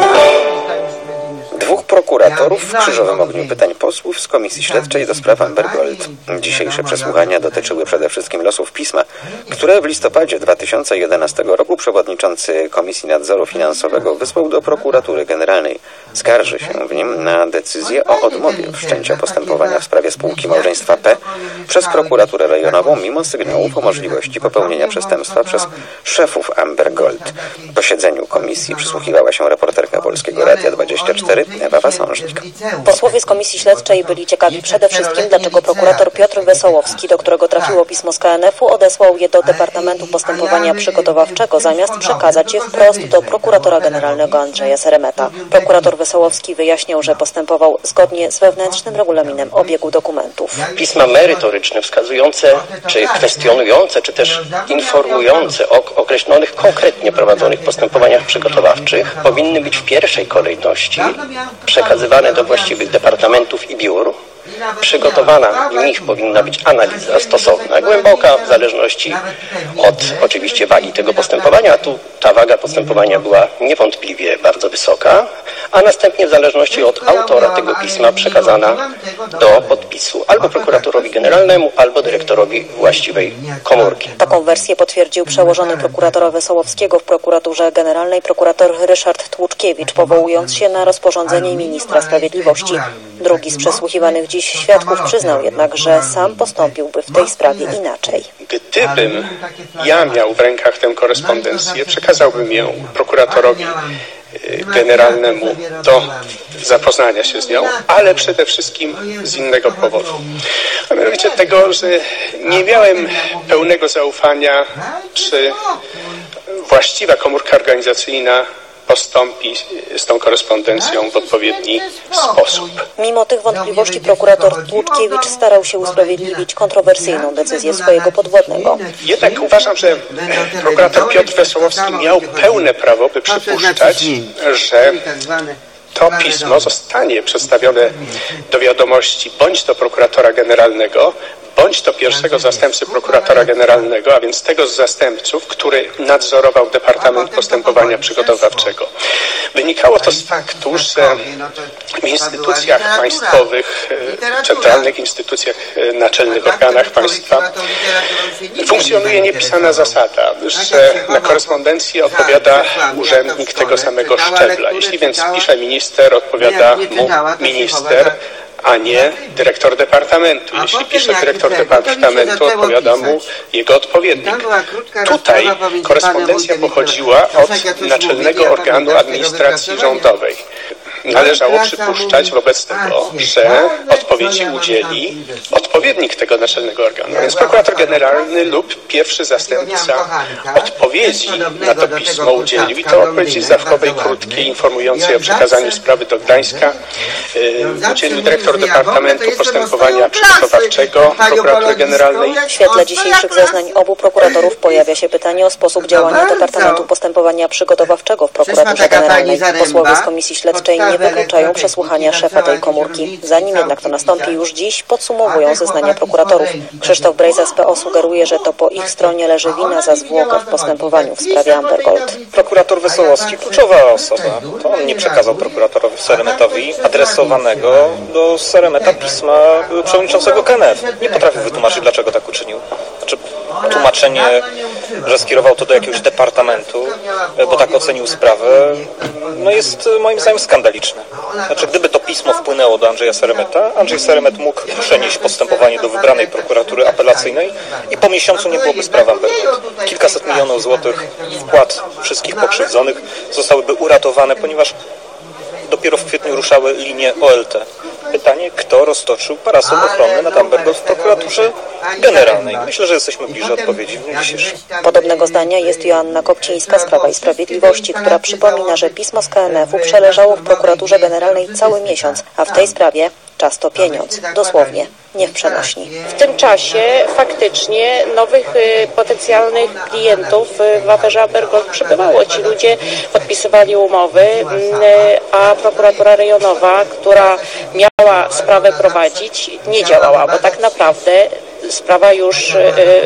2 prokuratorów w krzyżowym ogniu pytań posłów z Komisji Śledczej do spraw Amber Gold. Dzisiejsze przesłuchania dotyczyły przede wszystkim losów pisma, które w listopadzie 2011 roku przewodniczący Komisji Nadzoru Finansowego wysłał do Prokuratury Generalnej. Skarży się w nim na decyzję o odmowie wszczęcia postępowania w sprawie spółki małżeństwa P przez prokuraturę rejonową, mimo sygnałów o możliwości popełnienia przestępstwa przez szefów Amber Gold. W posiedzeniu komisji przysłuchiwała się reporterka Polskiego Radia 24 Ewa Wasążnik. Posłowie z Komisji Śledczej byli ciekawi przede wszystkim, dlaczego prokurator Piotr Wesołowski, do którego trafiło pismo z KNF-u, odesłał je do Departamentu Postępowania Przygotowawczego, zamiast przekazać je wprost do prokuratora generalnego Andrzeja Seremeta. Prokurator Wesołowski wyjaśniał, że postępował zgodnie z wewnętrznym regulaminem obiegu dokumentów. Pisma merytoryczne wskazujące, czy kwestionujące, czy też informujące o określonych konkretnie prowadzonych postępowaniach przygotowawczych powinny być w pierwszej kolejności przekazywane do właściwych departamentów i biur. Przygotowana w nich powinna być analiza stosowna, głęboka, w zależności od oczywiście wagi tego postępowania. Tu ta waga postępowania była niewątpliwie bardzo wysoka, a następnie w zależności od autora tego pisma przekazana do podpisu albo prokuratorowi generalnemu, albo dyrektorowi właściwej komórki. Taką wersję potwierdził przełożony prokuratora Wesołowskiego w prokuraturze generalnej prokurator Ryszard Tłuczkiewicz, powołując się na rozporządzenie ministra sprawiedliwości. Drugi z przesłuchiwanych dziś świadków przyznał jednak, że sam postąpiłby w tej sprawie inaczej. Gdybym ja miał w rękach tę korespondencję, przekazałbym ją prokuratorowi generalnemu do zapoznania się z nią, ale przede wszystkim z innego powodu. A mianowicie tego, że nie miałem pełnego zaufania, czy właściwa komórka organizacyjna postąpi z tą korespondencją w odpowiedni sposób. Mimo tych wątpliwości prokurator Tłuczkiewicz starał się usprawiedliwić kontrowersyjną decyzję swojego podwładnego. Jednak uważam, że prokurator Piotr Wesołowski miał pełne prawo, by przypuszczać, że to pismo zostanie przedstawione do wiadomości bądź do prokuratora generalnego, bądź do pierwszego zastępcy prokuratora generalnego, a więc tego z zastępców, który nadzorował Departament Postępowania Przygotowawczego. Wynikało to z faktu, że w instytucjach państwowych, centralnych instytucjach, naczelnych organach państwa funkcjonuje niepisana zasada, że na korespondencję odpowiada urzędnik tego samego szczebla. Jeśli więc pisze minister, odpowiada mu minister, a nie dyrektor departamentu. Jeśli pisze dyrektor departamentu, odpowiada mu jego odpowiednik. Tutaj korespondencja pochodziła od naczelnego organu administracji rządowej. Należało przypuszczać wobec tego, że odpowiedzi udzieli odpowiednik tego naczelnego organu, więc prokurator generalny lub pierwszy zastępca odpowiedzi na to pismo udzielił i to odpowiedzi zdawkowej, krótkiej, informującej o przekazaniu sprawy do Gdańska udzielił dyrektor Departamentu Postępowania Przygotowawczego Prokuratury Generalnej. W świetle dzisiejszych zeznań obu prokuratorów pojawia się pytanie o sposób działania Departamentu Postępowania Przygotowawczego w Prokuraturze Generalnej. Posłowie z Komisji Śledczej nie wykluczają przesłuchania szefa tej komórki. Zanim jednak to nastąpi, już dziś podsumowują zeznania prokuratorów. Krzysztof Brejza z PO sugeruje, że to po ich stronie leży wina za zwłokę w postępowaniu w sprawie Amber Gold. Prokurator Wesołowski, kluczowa osoba, to on nie przekazał prokuratorowi Seremetowi adresowanego do Seremeta pisma przewodniczącego KNF. Nie potrafił wytłumaczyć, dlaczego tak uczynił. Znaczy, tłumaczenie, że skierował to do jakiegoś departamentu, bo tak ocenił sprawę, no jest moim zdaniem skandaliczne. Znaczy, gdyby to pismo wpłynęło do Andrzeja Seremeta, Andrzej Seremet mógł przenieść postępowanie do wybranej prokuratury apelacyjnej i po miesiącu nie byłoby sprawy Amber Gold. Kilkaset milionów złotych wpłat wszystkich pokrzywdzonych zostałyby uratowane, ponieważ dopiero w kwietniu ruszały linie OLT. Pytanie, kto roztoczył parasol ochronny nad Amber Gold w prokuraturze generalnej? Myślę, że jesteśmy bliżej odpowiedzi w dniu dzisiejszym. Podobnego zdania jest Joanna Kopcińska z Prawa i Sprawiedliwości, która przypomina, że pismo z KNF-u przeleżało w prokuraturze generalnej cały miesiąc, a w tej sprawie czas to pieniądz. Dosłownie, nie w przenośni. W tym czasie faktycznie nowych potencjalnych klientów w aferze Amber Gold przybywało. Ci ludzie podpisywali umowy, a prokuratura rejonowa, która miała sprawę prowadzić, nie działała, bo tak naprawdę sprawa już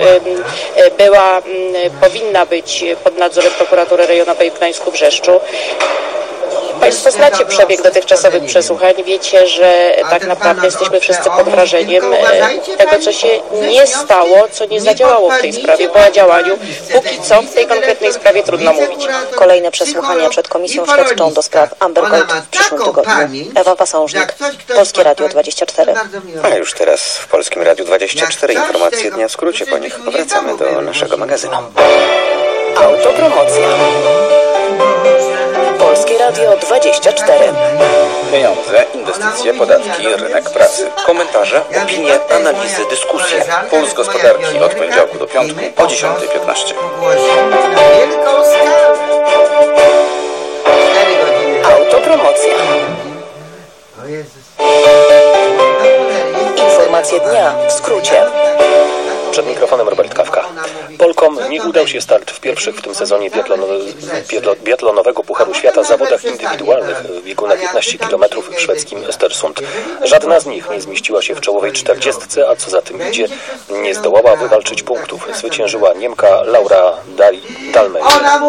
powinna być pod nadzorem prokuratury rejonowej w Gdańsku-Brzeszczu. Państwo znacie przebieg dotychczasowych przesłuchań, wiecie, że tak naprawdę jesteśmy wszyscy pod wrażeniem tego, co się nie stało, co nie zadziałało w tej sprawie, bo o działaniu póki co w tej konkretnej sprawie trudno mówić. Kolejne przesłuchania przed Komisją Śledczą do spraw Amber Gold w przyszłym tygodniu. Ewa Wasążnik, Polskie Radio 24. A już teraz w Polskim Radiu 24 informacje dnia w skrócie, po nich powracamy do naszego magazynu. Autopromocja. Polskie Radio 24. Pieniądze, inwestycje, podatki, rynek pracy. Komentarze, opinie, analizy, dyskusje. Puls gospodarki od poniedziałku do piątku o 10:15. Autopromocja. Informacje dnia w skrócie. Przed mikrofonem Robert Kawka. Polkom nie udał się start w pierwszych w tym sezonie biatlonowego Pucharu Świata zawodach indywidualnych w biegu na 15 km w szwedzkim Östersund. Żadna z nich nie zmieściła się w czołowej 40, a co za tym idzie, nie zdołała wywalczyć punktów. Zwyciężyła Niemka Laura Dahlmeier.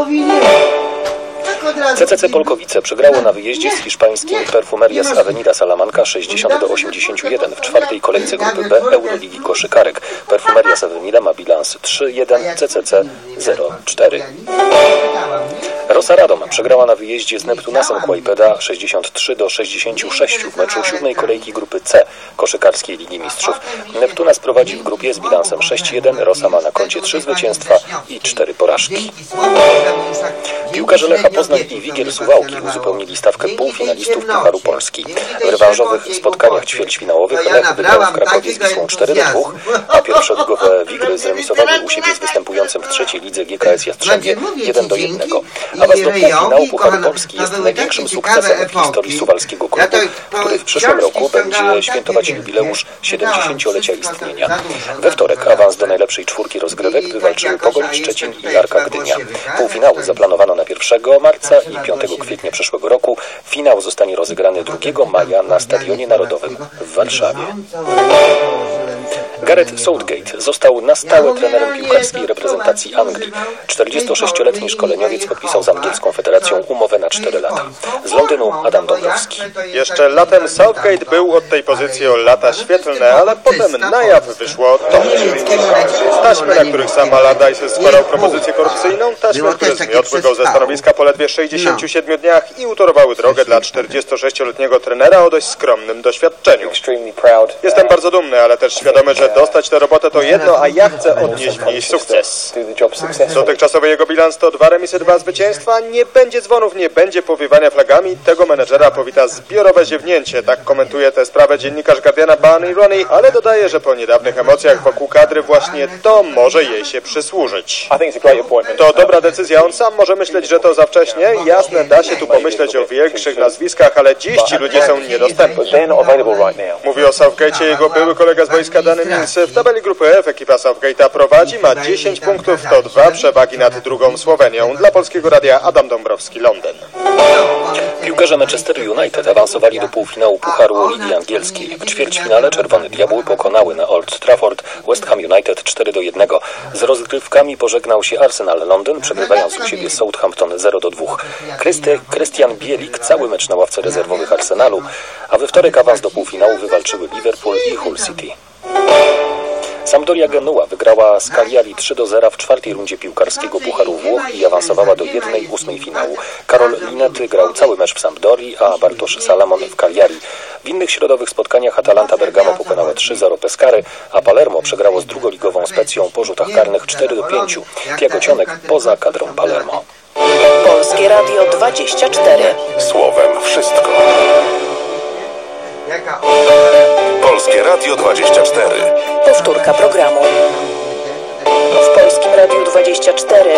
CCC Polkowice przegrało na wyjeździe z hiszpańskim Perfumerias Avenida Salamanca 60-81 w czwartej kolejce grupy B Euroligi Koszykarek. Perfumerias Avenida ma bilans 3-1, CCC 0-4. Rosa Radom przegrała na wyjeździe z Neptunasem Kłajpeda 63-66 w meczu siódmej kolejki grupy C Koszykarskiej Ligi Mistrzów. Neptunas prowadzi w grupie z bilansem 6-1, Rosa ma na koncie 3 zwycięstwa i 4 porażki. Piłka Piłkarze Lecha Poznań i Wigier Suwałki uzupełnili stawkę półfinalistów Pucharu Polski. W rewanżowych spotkaniach ćwierćfinałowych Lech wygrał w Krakowie z Wisłą 4-2, a pierwszoligowe Wigry zremisowały u siebie z występującym w trzeciej lidze GKS Jastrzębie 1-1. Awans do półfinału Pucharu Polski jest największym sukcesem w historii suwalskiego klubu, który w przyszłym roku będzie świętować jubileusz 70-lecia istnienia. We wtorek awans do najlepszej czwórki rozgrywek wywalczyły Pogoń Szczecin i Arka Gdynia. Półfinały zaplanowano na 1 marca i 5 kwietnia przyszłego roku. Finał zostanie rozegrany 2 maja na Stadionie Narodowym w Warszawie. Gareth Southgate został na stałe trenerem piłkarskiej reprezentacji Anglii. 46-letni szkoleniowiec podpisał z angielską federacją umowę na 4 lata. Z Londynu Adam Dąbrowski. Jeszcze latem Southgate był od tej pozycji o lata świetlne, ale potem na jaw wyszło to. Taśmy, na których sam Allardyce składał propozycję korupcyjną, taśmy, które zmiotły go ze stanowiska po ledwie 67 dniach i utorowały drogę dla 46-letniego trenera o dość skromnym doświadczeniu. Jestem bardzo dumny, ale też świadomy, że dostać tę robotę to jedno, a ja chcę odnieść w niej sukces. Dotychczasowy jego bilans to 2 remisy, 2 zwycięstwa. Nie będzie dzwonów, nie będzie powiewania flagami. Tego menedżera powita zbiorowe ziewnięcie. Tak komentuje tę sprawę dziennikarz Guardiana Barney Roney, ale dodaje, że po niedawnych emocjach wokół kadry właśnie to może jej się przysłużyć. To dobra decyzja. On sam może myśleć, że to za wcześnie. Jasne, da się tu pomyśleć o większych nazwiskach, ale dziś ci ludzie są niedostępni. Mówi o Southgate'cie jego były kolega z boiska Danny Mills. W tabeli grupy F ekipa Southgate'a prowadzi, ma 10 punktów, to 2 przewagi nad drugą Słowenią. Dla Polskiego Radia Adam Dąbrowski, Londyn. Piłkarze Manchester United awansowali do półfinału Pucharu Ligi Angielskiej. W ćwierćfinale Czerwone Diabły pokonały na Old Trafford West Ham United 4-1. Z rozgrywkami pożegnał się Arsenal Londyn, przegrywając u siebie Southampton 0-2. Krystian Bielik cały mecz na ławce rezerwowych Arsenalu, a we wtorek awans do półfinału wywalczyły Liverpool i Hull City. Sampdoria Genua wygrała z Cagliari 3-0 w 4. rundzie piłkarskiego Pucharu Włoch i awansowała do 1/8 finału. Karol Linetti grał cały mecz w Sampdorii, a Bartosz Salamon w Cagliari. W innych środowych spotkaniach Atalanta Bergamo pokonała 3-0 Pescary, a Palermo przegrało z drugoligową Specją po rzutach karnych 4-5. Tiago Cionek poza kadrą Palermo. Polskie Radio 24. Słowem wszystko. Polskie Radio 24. Powtórka programu. W Polskim Radiu 24.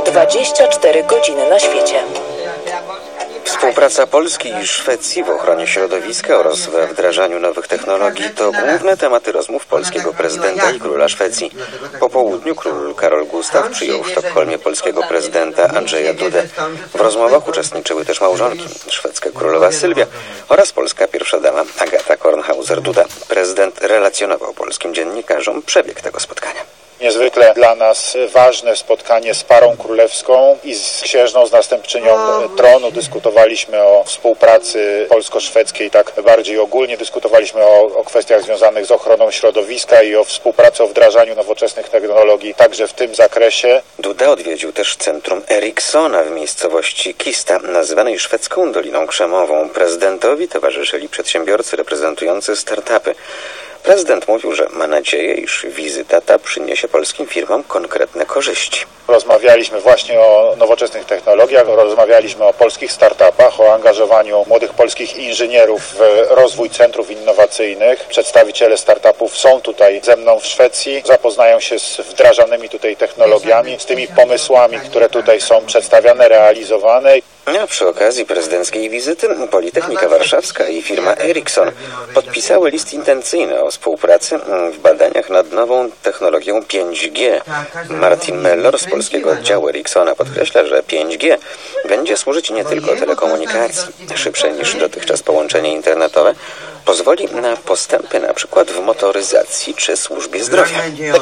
24 godziny na świecie. Współpraca Polski i Szwecji w ochronie środowiska oraz we wdrażaniu nowych technologii to główne tematy rozmów polskiego prezydenta i króla Szwecji. Po południu król Karol Gustaf przyjął w Sztokholmie polskiego prezydenta Andrzeja Dudę. W rozmowach uczestniczyły też małżonki, szwedzka królowa Sylwia oraz polska pierwsza dama Agata Kornhauser-Duda. Prezydent relacjonował polskim dziennikarzom przebieg tego spotkania. Niezwykle dla nas ważne spotkanie z parą królewską i z księżną, z następczynią tronu. Dyskutowaliśmy o współpracy polsko-szwedzkiej, tak bardziej ogólnie dyskutowaliśmy o kwestiach związanych z ochroną środowiska i o współpracy, o wdrażaniu nowoczesnych technologii, także w tym zakresie. Duda odwiedził też centrum Ericssona w miejscowości Kista, nazywanej szwedzką Doliną Krzemową. Prezydentowi towarzyszyli przedsiębiorcy reprezentujący startupy. Prezydent mówił, że ma nadzieję, iż wizyta ta przyniesie polskim firmom konkretne korzyści. Rozmawialiśmy właśnie o nowoczesnych technologiach, rozmawialiśmy o polskich startupach, o angażowaniu młodych polskich inżynierów w rozwój centrów innowacyjnych. Przedstawiciele startupów są tutaj ze mną w Szwecji, zapoznają się z wdrażanymi tutaj technologiami, z tymi pomysłami, które tutaj są przedstawiane, realizowane. A przy okazji prezydenckiej wizyty Politechnika Warszawska i firma Ericsson podpisały list intencyjny o współpracy w badaniach nad nową technologią 5G. Martin Mellor z polskiego oddziału Ericssona podkreśla, że 5G będzie służyć nie tylko telekomunikacji. Szybsze niż dotychczas połączenie internetowe pozwoli na postępy na przykład w motoryzacji czy służbie zdrowia.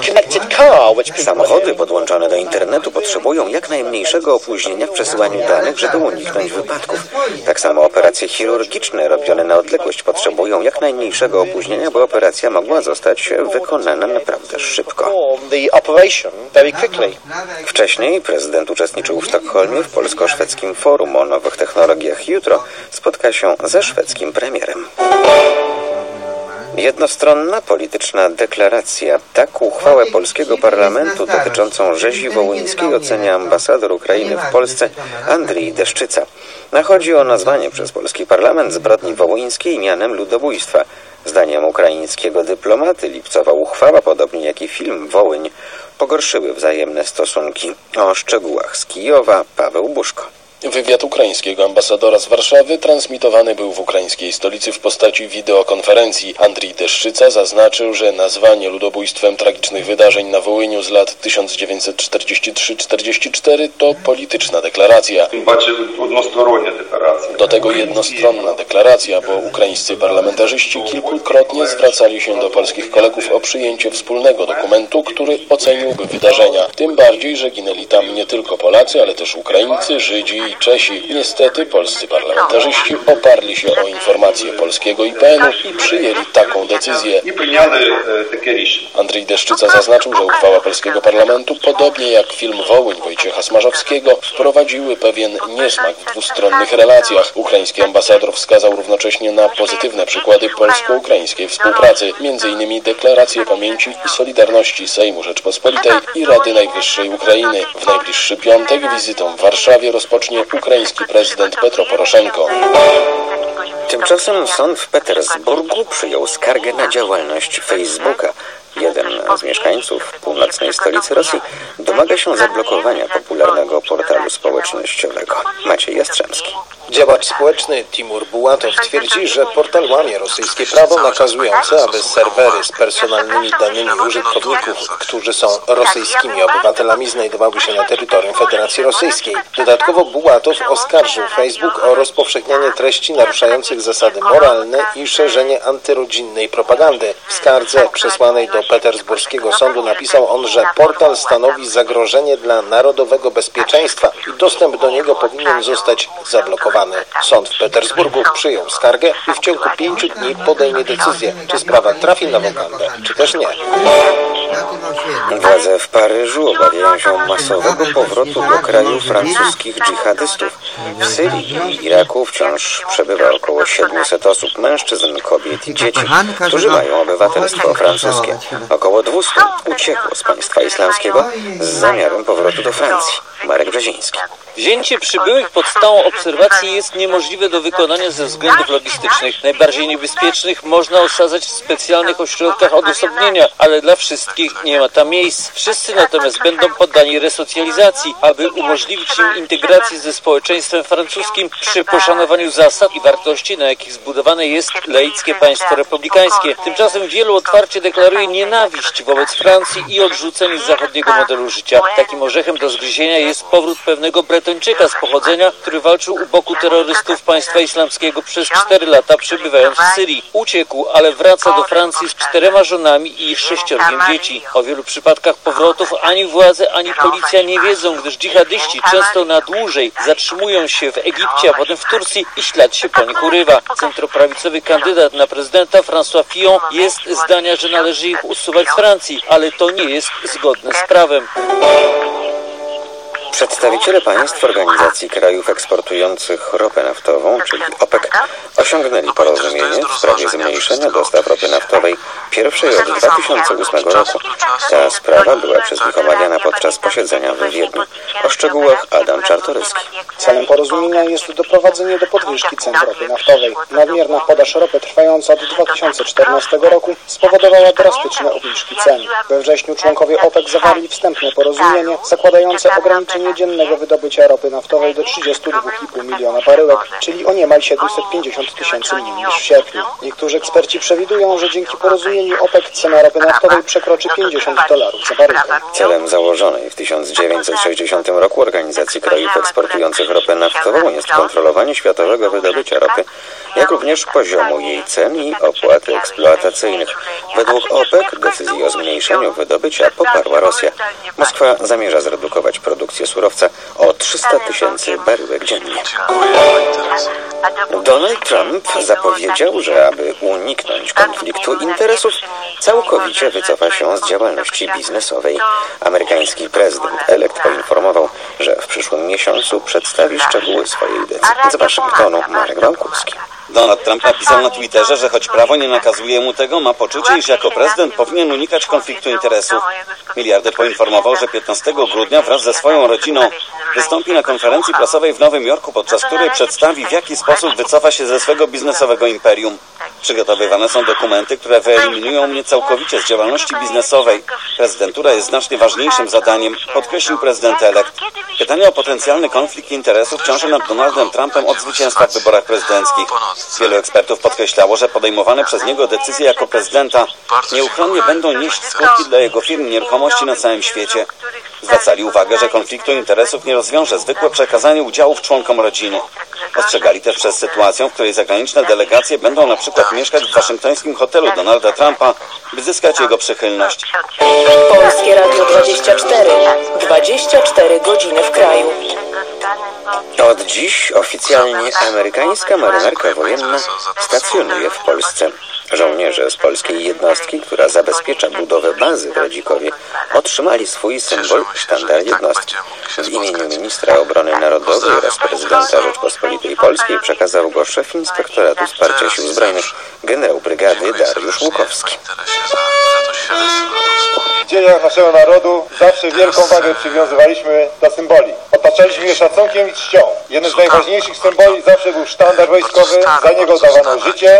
Samochody podłączone do internetu potrzebują jak najmniejszego opóźnienia w przesyłaniu danych, żeby uniknąć wypadków. Tak samo operacje chirurgiczne robione na odległość potrzebują jak najmniejszego opóźnienia, by operacja mogła zostać wykonana naprawdę szybko. Wcześniej prezydent uczestniczył w Sztokholmie w polsko-szwedzkim forum o nowych technologiach. Jutro spotka się ze szwedzkim premierem. Jednostronna polityczna deklaracja. Tak uchwałę polskiego parlamentu dotyczącą rzezi wołyńskiej ocenia ambasador Ukrainy w Polsce Andrii Deszczyca. Chodzi o nazwanie przez polski parlament zbrodni wołyńskiej mianem ludobójstwa. Zdaniem ukraińskiego dyplomaty lipcowa uchwała, podobnie jak i film Wołyń, pogorszyły wzajemne stosunki. O szczegółach z Kijowa Paweł Buszko. Wywiad ukraińskiego ambasadora z Warszawy transmitowany był w ukraińskiej stolicy w postaci wideokonferencji. Andrii Deszczyca zaznaczył, że nazwanie ludobójstwem tragicznych wydarzeń na Wołyniu z lat 1943-44 to polityczna deklaracja. Do tego jednostronna deklaracja, bo ukraińscy parlamentarzyści kilkukrotnie zwracali się do polskich kolegów o przyjęcie wspólnego dokumentu, który oceniłby wydarzenia. Tym bardziej, że ginęli tam nie tylko Polacy, ale też Ukraińcy, Żydzi i Czesi. Niestety polscy parlamentarzyści oparli się o informacje polskiego IPN-u i przyjęli taką decyzję. Andrzej Deszczyca zaznaczył, że uchwała polskiego parlamentu, podobnie jak film Wołyń Wojciecha Smarzowskiego, wprowadziły pewien niesmak w dwustronnych relacjach. Ukraiński ambasador wskazał równocześnie na pozytywne przykłady polsko-ukraińskiej współpracy, m.in. deklarację pamięci i solidarności Sejmu Rzeczpospolitej i Rady Najwyższej Ukrainy. W najbliższy piątek wizytę w Warszawie rozpocznie ukraiński prezydent Petro Poroszenko. Tymczasem sąd w Petersburgu przyjął skargę na działalność Facebooka. Jeden z mieszkańców północnej stolicy Rosji domaga się zablokowania popularnego portalu społecznościowego. Maciej Jastrzębski. Działacz społeczny Timur Bułatow twierdzi, że portal łamie rosyjskie prawo nakazujące, aby serwery z personalnymi danymi użytkowników, którzy są rosyjskimi obywatelami, znajdowały się na terytorium Federacji Rosyjskiej. Dodatkowo Bułatow oskarżył Facebook o rozpowszechnianie treści naruszających zasady moralne i szerzenie antyrodzinnej propagandy. W skardze przesłanej do petersburskiego sądu napisał on, że portal stanowi zagrożenie dla narodowego bezpieczeństwa i dostęp do niego powinien zostać zablokowany. Sąd w Petersburgu przyjął skargę i w ciągu 5 dni podejmie decyzję, czy sprawa trafi na wokandę, czy też nie. Władze w Paryżu obawiają się masowego powrotu do kraju francuskich dżihadystów. W Syrii i Iraku wciąż przebywa około 700 osób, mężczyzn, kobiet i dzieci, którzy mają obywatelstwo francuskie. Około 200 uciekło z państwa islamskiego z zamiarem powrotu do Francji. Marek Brzeziński. Wzięcie przybyłych pod stałą obserwację jest niemożliwe do wykonania ze względów logistycznych. Najbardziej niebezpiecznych można osadzać w specjalnych ośrodkach odosobnienia, ale dla wszystkich nie ma tam miejsc. Wszyscy natomiast będą poddani resocjalizacji, aby umożliwić im integrację ze społeczeństwem francuskim przy poszanowaniu zasad i wartości, na jakich zbudowane jest laickie państwo republikańskie. Tymczasem wielu otwarcie deklaruje nienawiść wobec Francji i odrzucenie zachodniego modelu życia. Takim orzechem do zgryzienia jest powrót pewnego Bretończyka z pochodzenia, który walczył u boku terrorystów państwa islamskiego przez 4 lata, przebywając w Syrii. Uciekł, ale wraca do Francji z 4 żonami i 6 dzieci. O wielu przypadkach powrotów ani władze, ani policja nie wiedzą, gdyż dżihadyści często na dłużej zatrzymują się w Egipcie, a potem w Turcji i ślad się po nich urywa. Centroprawicowy kandydat na prezydenta François Fillon jest zdania, że należy ich usuwać z Francji, ale to nie jest zgodne z prawem. Przedstawiciele państw Organizacji Krajów Eksportujących Ropę Naftową, czyli OPEC, osiągnęli porozumienie w sprawie zmniejszenia dostaw ropy naftowej pierwszej od 2008 roku. Ta sprawa była przez nich omawiana podczas posiedzenia w Wiedniu. O szczegółach Adam Czartoryski. Celem porozumienia jest doprowadzenie do podwyżki cen ropy naftowej. Nadmierna podaż ropy trwająca od 2014 roku spowodowała drastyczne obniżki cen. We wrześniu członkowie OPEC zawarli wstępne porozumienie zakładające ograniczenie dziennego wydobycia ropy naftowej do 32,5 miliona baryłek, czyli o niemal 750 tysięcy mniej niż w sierpniu. Niektórzy eksperci przewidują, że dzięki porozumieniu OPEC cena ropy naftowej przekroczy $50 za baryłkę. Celem założonej w 1960 roku Organizacji Krajów Eksportujących Ropę Naftową jest kontrolowanie światowego wydobycia ropy, jak również poziomu jej cen i opłaty eksploatacyjnych. Według OPEC decyzji o zmniejszeniu wydobycia poparła Rosja. Moskwa zamierza zredukować produkcję surowca o 300 tysięcy baryłek dziennie. Donald Trump zapowiedział, że aby uniknąć konfliktu interesów, całkowicie wycofa się z działalności biznesowej. Amerykański prezydent elekt poinformował, że w przyszłym miesiącu przedstawi szczegóły swojej decyzji. Z Waszyngtonu Marek Wałkuski. Donald Trump napisał na Twitterze, że choć prawo nie nakazuje mu tego, ma poczucie, iż jako prezydent powinien unikać konfliktu interesów. Miliarder poinformował, że 15 grudnia wraz ze swoją rodziną wystąpi na konferencji prasowej w Nowym Jorku, podczas której przedstawi, w jaki sposób wycofa się ze swego biznesowego imperium. Przygotowywane są dokumenty, które wyeliminują mnie całkowicie z działalności biznesowej. Prezydentura jest znacznie ważniejszym zadaniem, podkreślił prezydent elekt. Pytanie o potencjalny konflikt interesów ciąży nad Donaldem Trumpem od zwycięstwa w wyborach prezydenckich. Wielu ekspertów podkreślało, że podejmowane przez niego decyzje jako prezydenta nieuchronnie będą nieść skutki dla jego firm nieruchomości na całym świecie. Zwracali uwagę, że konfliktu interesów nie rozwiąże zwykłe przekazanie udziałów członkom rodziny. Ostrzegali też przed sytuacją, w której zagraniczne delegacje będą na przykład mieszkać w waszyngtońskim hotelu Donalda Trumpa, by zyskać jego przychylność. Polskie Radio 24. 24 godziny w kraju. Od dziś oficjalnie amerykańska marynarka wojenna stacjonuje w Polsce. Żołnierze z polskiej jednostki, która zabezpiecza budowę bazy w Radzikowie, otrzymali swój symbol, sztandar jednostki. W imieniu ministra obrony narodowej oraz prezydenta Rzeczpospolitej Polskiej przekazał go szef Inspektoratu Wsparcia Sił Zbrojnych, generał brygady Dariusz Łukowski. W dziejach naszego narodu zawsze wielką wagę przywiązywaliśmy do symboli. Otaczaliśmy je szacunkiem i czcią. Jednym z najważniejszych symboli zawsze był sztandar wojskowy, za niego dawano życie.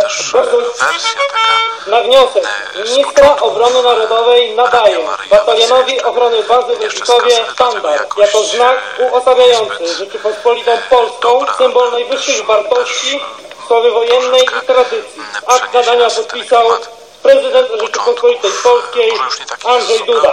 Na wniosek ministra obrony narodowej nadaje Batalionowi Ochrony Bazy w Radzikowie sztandar jako znak uosabiający Rzeczypospolitą Polską, symbol najwyższych wartości, sławy wojennej i tradycji. Akt nadania podpisał prezydent Rzeczypospolitej Polskiej Andrzej Duda.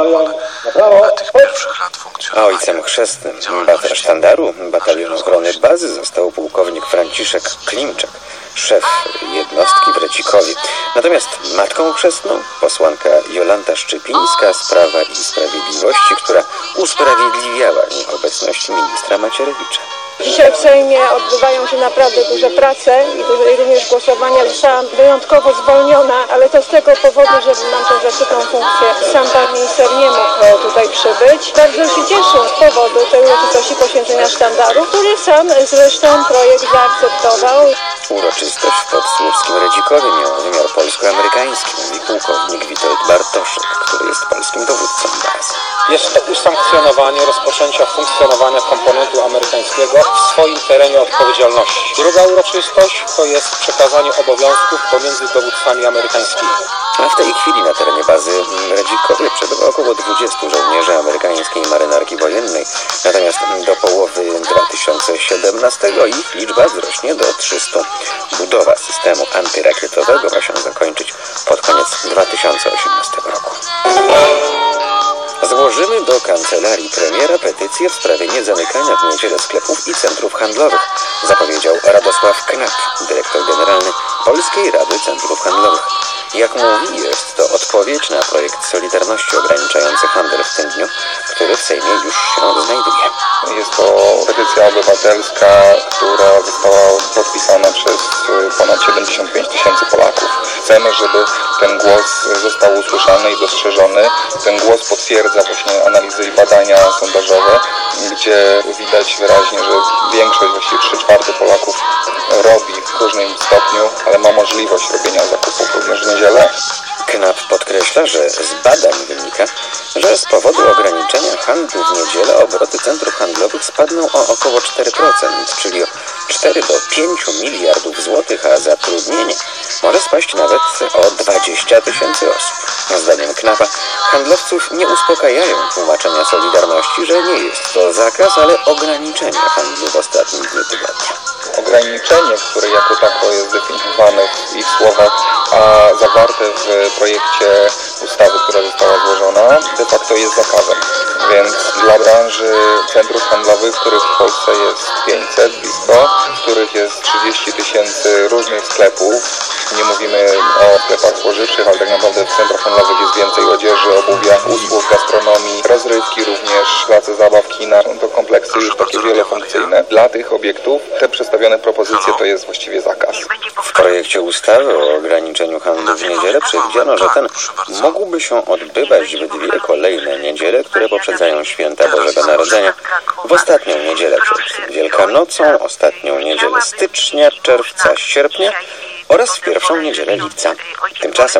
A ojcem chrzestnym sztandaru Batalionu Ochrony Bazy został pułkownik Franciszek Klimczak, szef jednostki w Radzikowie. Natomiast matką chrzestną posłanka Jolanta Szczypińska z Prawa i Sprawiedliwości, która usprawiedliwiała nieobecność ministra Macierewicza. Dzisiaj w Sejmie odbywają się naprawdę duże prace i również głosowania. Zostałam wyjątkowo zwolniona, ale to z tego powodu, że mam tą zaszczytną funkcję. Sam pan minister nie mógł tutaj przybyć. Bardzo się cieszę z powodu tej uroczystości poświęcenia sztandaru, który sam zresztą projekt zaakceptował. Uroczystość w podsłówskim Radzikowie miała wymiar polsko-amerykański, mówi pułkownik Witold Bartoszek, który jest polskim dowódcą bazy. Jest to usankcjonowanie rozpoczęcia funkcjonowania komponentu amerykańskiego w swoim terenie odpowiedzialności. Druga uroczystość to jest przekazanie obowiązków pomiędzy dowódcami amerykańskimi. A w tej chwili na terenie bazy w Radzikowie przebywa około 20 żołnierzy amerykańskiej marynarki wojennej. Natomiast do połowy 2017 ich liczba wzrośnie do 300. Budowa systemu antyrakietowego ma się zakończyć pod koniec 2018 roku. Złożymy do kancelarii premiera petycję w sprawie niezamykania w niedzielę sklepów i centrów handlowych, zapowiedział Radosław Knap, dyrektor generalny Polskiej Rady Centrów Handlowych. Jak mówi, jest to odpowiedź na projekt Solidarności ograniczający handel w tym dniu, który w Sejmie już się znajduje. Jest to petycja obywatelska, która została podpisana przez ponad 75 000 Polaków. Chcemy, żeby ten głos został usłyszany i dostrzeżony. Ten głos potwierdza właśnie analizy i badania sondażowe, gdzie widać wyraźnie, że większość, właściwie 3/4 Polaków robi w różnym stopniu, ale ma możliwość robienia zakupów również w niedzielę. Knap podkreśla, że z badań wynika, że z powodu ograniczenia handlu w niedzielę obroty centrów handlowych spadną o około 4%, czyli o 4 do 5 miliardów złotych, a zatrudnienie może spaść nawet o 20 000 osób. Zdaniem Knapa handlowców nie uspokajają tłumaczenia Solidarności, że nie jest to zakaz, ale ograniczenie handlu w ostatnim dniu tygodnia. Ograniczenie, które jako tako jest definiowane w ich słowach, a zawarte w projekcie ustawy, która została złożona, de facto jest zakazem. Więc dla branży centrów handlowych, których w Polsce jest 500 blisko, w których jest 30 000 różnych sklepów, Nie mówimy o sklepach spożywczych, ale tak naprawdę w centrach handlowych jest więcej odzieży, obuwia, usług, gastronomii, rozrywki również, place zabaw, kina. Są to kompleksy już takie wielofunkcyjne. Dla tych obiektów te przedstawione propozycje to jest właściwie zakaz. W projekcie ustawy o ograniczeniu handlu w niedzielę przewidziano, że ten mógłby się odbywać w 2 kolejne niedziele, które poprzedzają święta Bożego Narodzenia, w ostatnią niedzielę przed Wielkanocą, ostatnią niedzielę stycznia, czerwca, sierpnia oraz w pierwszą niedzielę lipca. Tymczasem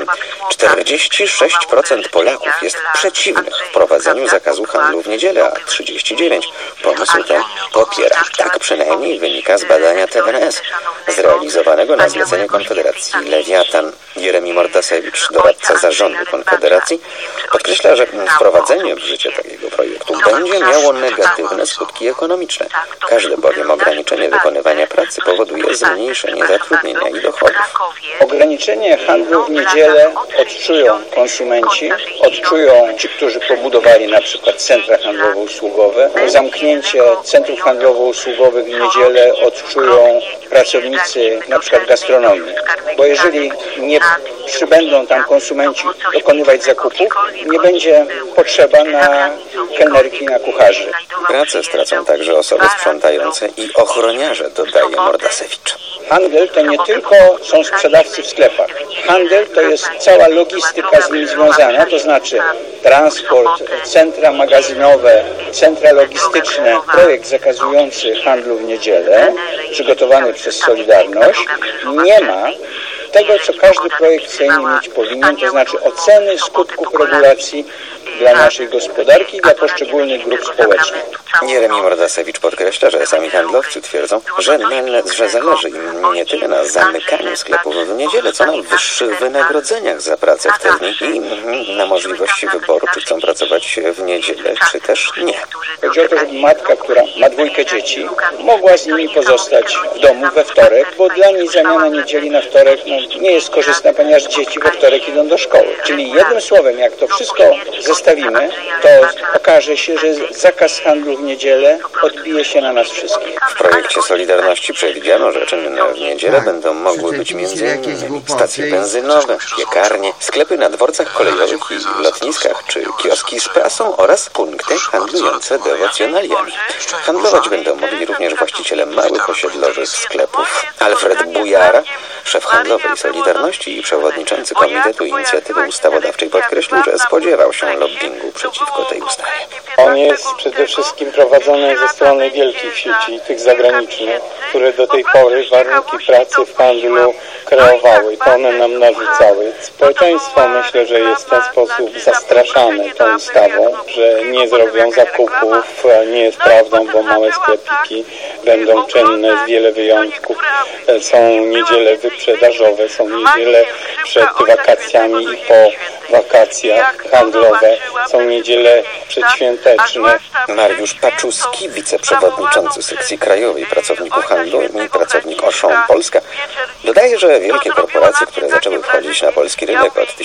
46% Polaków jest przeciwnych wprowadzeniu zakazu handlu w niedzielę, a 39% pomysł ten popiera. Tak przynajmniej wynika z badania TNS, zrealizowanego na zlecenie Konfederacji Lewiatan. Jeremi Mordasewicz, doradca zarządu Konfederacji, podkreśla, że wprowadzenie w życie takiego projektu będzie miało negatywne skutki ekonomiczne. Każde bowiem ograniczenie wykonywania pracy powoduje zmniejszenie zatrudnienia i dochodów. Ograniczenie handlu w niedzielę odczują konsumenci, odczują ci, którzy pobudowali na przykład centra handlowo-usługowe. Zamknięcie centrów handlowo-usługowych w niedzielę odczują pracownicy na przykład gastronomii, bo jeżeli nie przybędą tam konsumenci dokonywać zakupów, nie będzie potrzeba na kelnerki, na kucharzy. Pracę stracą także osoby sprzątające i ochroniarze, dodaje Mordasewicz. Handel to nie tylko są sprzedawcy w sklepach. Handel to jest cała logistyka z nim związana, to znaczy transport, centra magazynowe, centra logistyczne. Projekt zakazujący handlu w niedzielę, przygotowany przez Solidarność, nie ma tego, co każdy projekt sejmie mieć powinien, to znaczy oceny skutków regulacji dla naszej gospodarki i dla poszczególnych grup społecznych. Jeremi Mordasewicz podkreśla, że sami handlowcy twierdzą, że zależy im nie tyle na zamykaniu sklepów w niedzielę, co na wyższych wynagrodzeniach za pracę w te dni i na możliwości wyboru, czy chcą pracować w niedzielę, czy też nie. Chodzi o to, żeby matka, która ma 2 dzieci, mogła z nimi pozostać w domu we wtorek, bo dla niej zamiana niedzieli na wtorek nie jest korzystna, ponieważ dzieci we wtorek idą do szkoły. Czyli jednym słowem, jak to wszystko zestawimy, to okaże się, że zakaz handlu w niedzielę odbije się na nas wszystkich. W projekcie Solidarności przewidziano, że czynne w niedzielę będą mogły być m.in. stacje benzynowe, piekarnie, sklepy na dworcach kolejowych i lotniskach, czy kioski z prasą oraz punkty handlujące dewocjonaliami. Handlować będą mogli również właściciele małych osiedlowych sklepów. Alfred Bujara, szef handlowej Solidarności i przewodniczący Komitetu Inicjatywy Ustawodawczej, podkreślił, że spodziewał się lobbingu przeciwko tej ustawie. On jest przede wszystkim prowadzony ze strony wielkich sieci, tych zagranicznych, które do tej pory warunki pracy w handlu kreowały, to one nam narzucały. Społeczeństwo, myślę, że jest w ten sposób zastraszane tą ustawą, że nie zrobią zakupów, nie jest prawdą, bo małe sklepiki będą czynne, wiele wyjątków. Są niedziele wyprzedażowe, są niedziele przed wakacjami i po wakacjach handlowe, są niedziele przedświąteczne. Mariusz Paczuski, wiceprzewodniczący sekcji krajowej pracowników handlu i pracownik Auchan Polska, dodaje, że wielkie korporacje, które zaczęły wchodzić na polski rynek od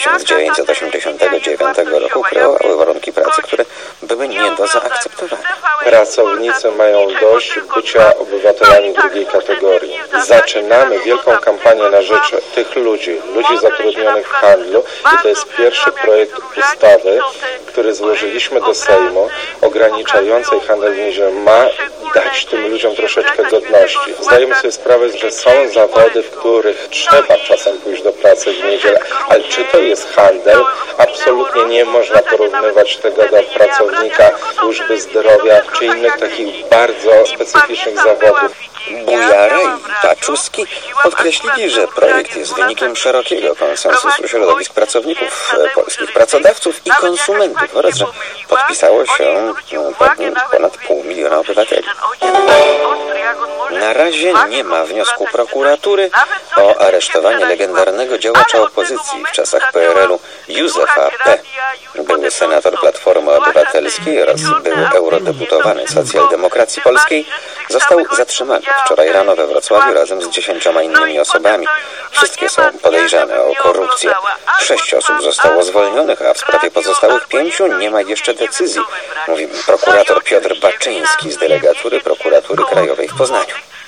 1989 roku, kreowały warunki pracy, które były nie do zaakceptowania. Pracownicy mają dość bycia obywatelami drugiej kategorii. Zaczynamy wielką kampanię na rzecz tych ludzi zatrudnionych w handlu i to jest pierwszy projekt ustawy, który złożyliśmy do Sejmu, ograniczającej handel w niedzielę. Ma dać tym ludziom troszeczkę godności. Zdajemy sobie sprawę, że są zawody, w których trzeba czasem pójść do pracy w niedzielę, ale czy to jest handel? Absolutnie nie można porównywać tego do pracownika służby zdrowia czy innych takich bardzo specyficznych zawodów. Bujara i Paczuski podkreślili, że projekt jest wynikiem szerokiego konsensusu środowisk pracowników, polskich pracodawców i konsumentów oraz że podpisało się pod nim ponad 500 000 obywateli. Na razie nie ma wniosku prokuratury o aresztowanie legendarnego działacza opozycji w czasach PRL-u Józefa P. Były senator Platformy Obywatelskiej oraz były eurodeputowany Socjaldemokracji Polskiej został zatrzymany wczoraj rano we Wrocławiu razem z 10 innymi osobami. Wszystkie są podejrzane o korupcję. 6 osób zostało zwolnionych, a w sprawie pozostałych 5 nie ma jeszcze decyzji, mówi prokurator Piotr Baczyński z delegatury Prokuratury Krajowej w Poznaniu.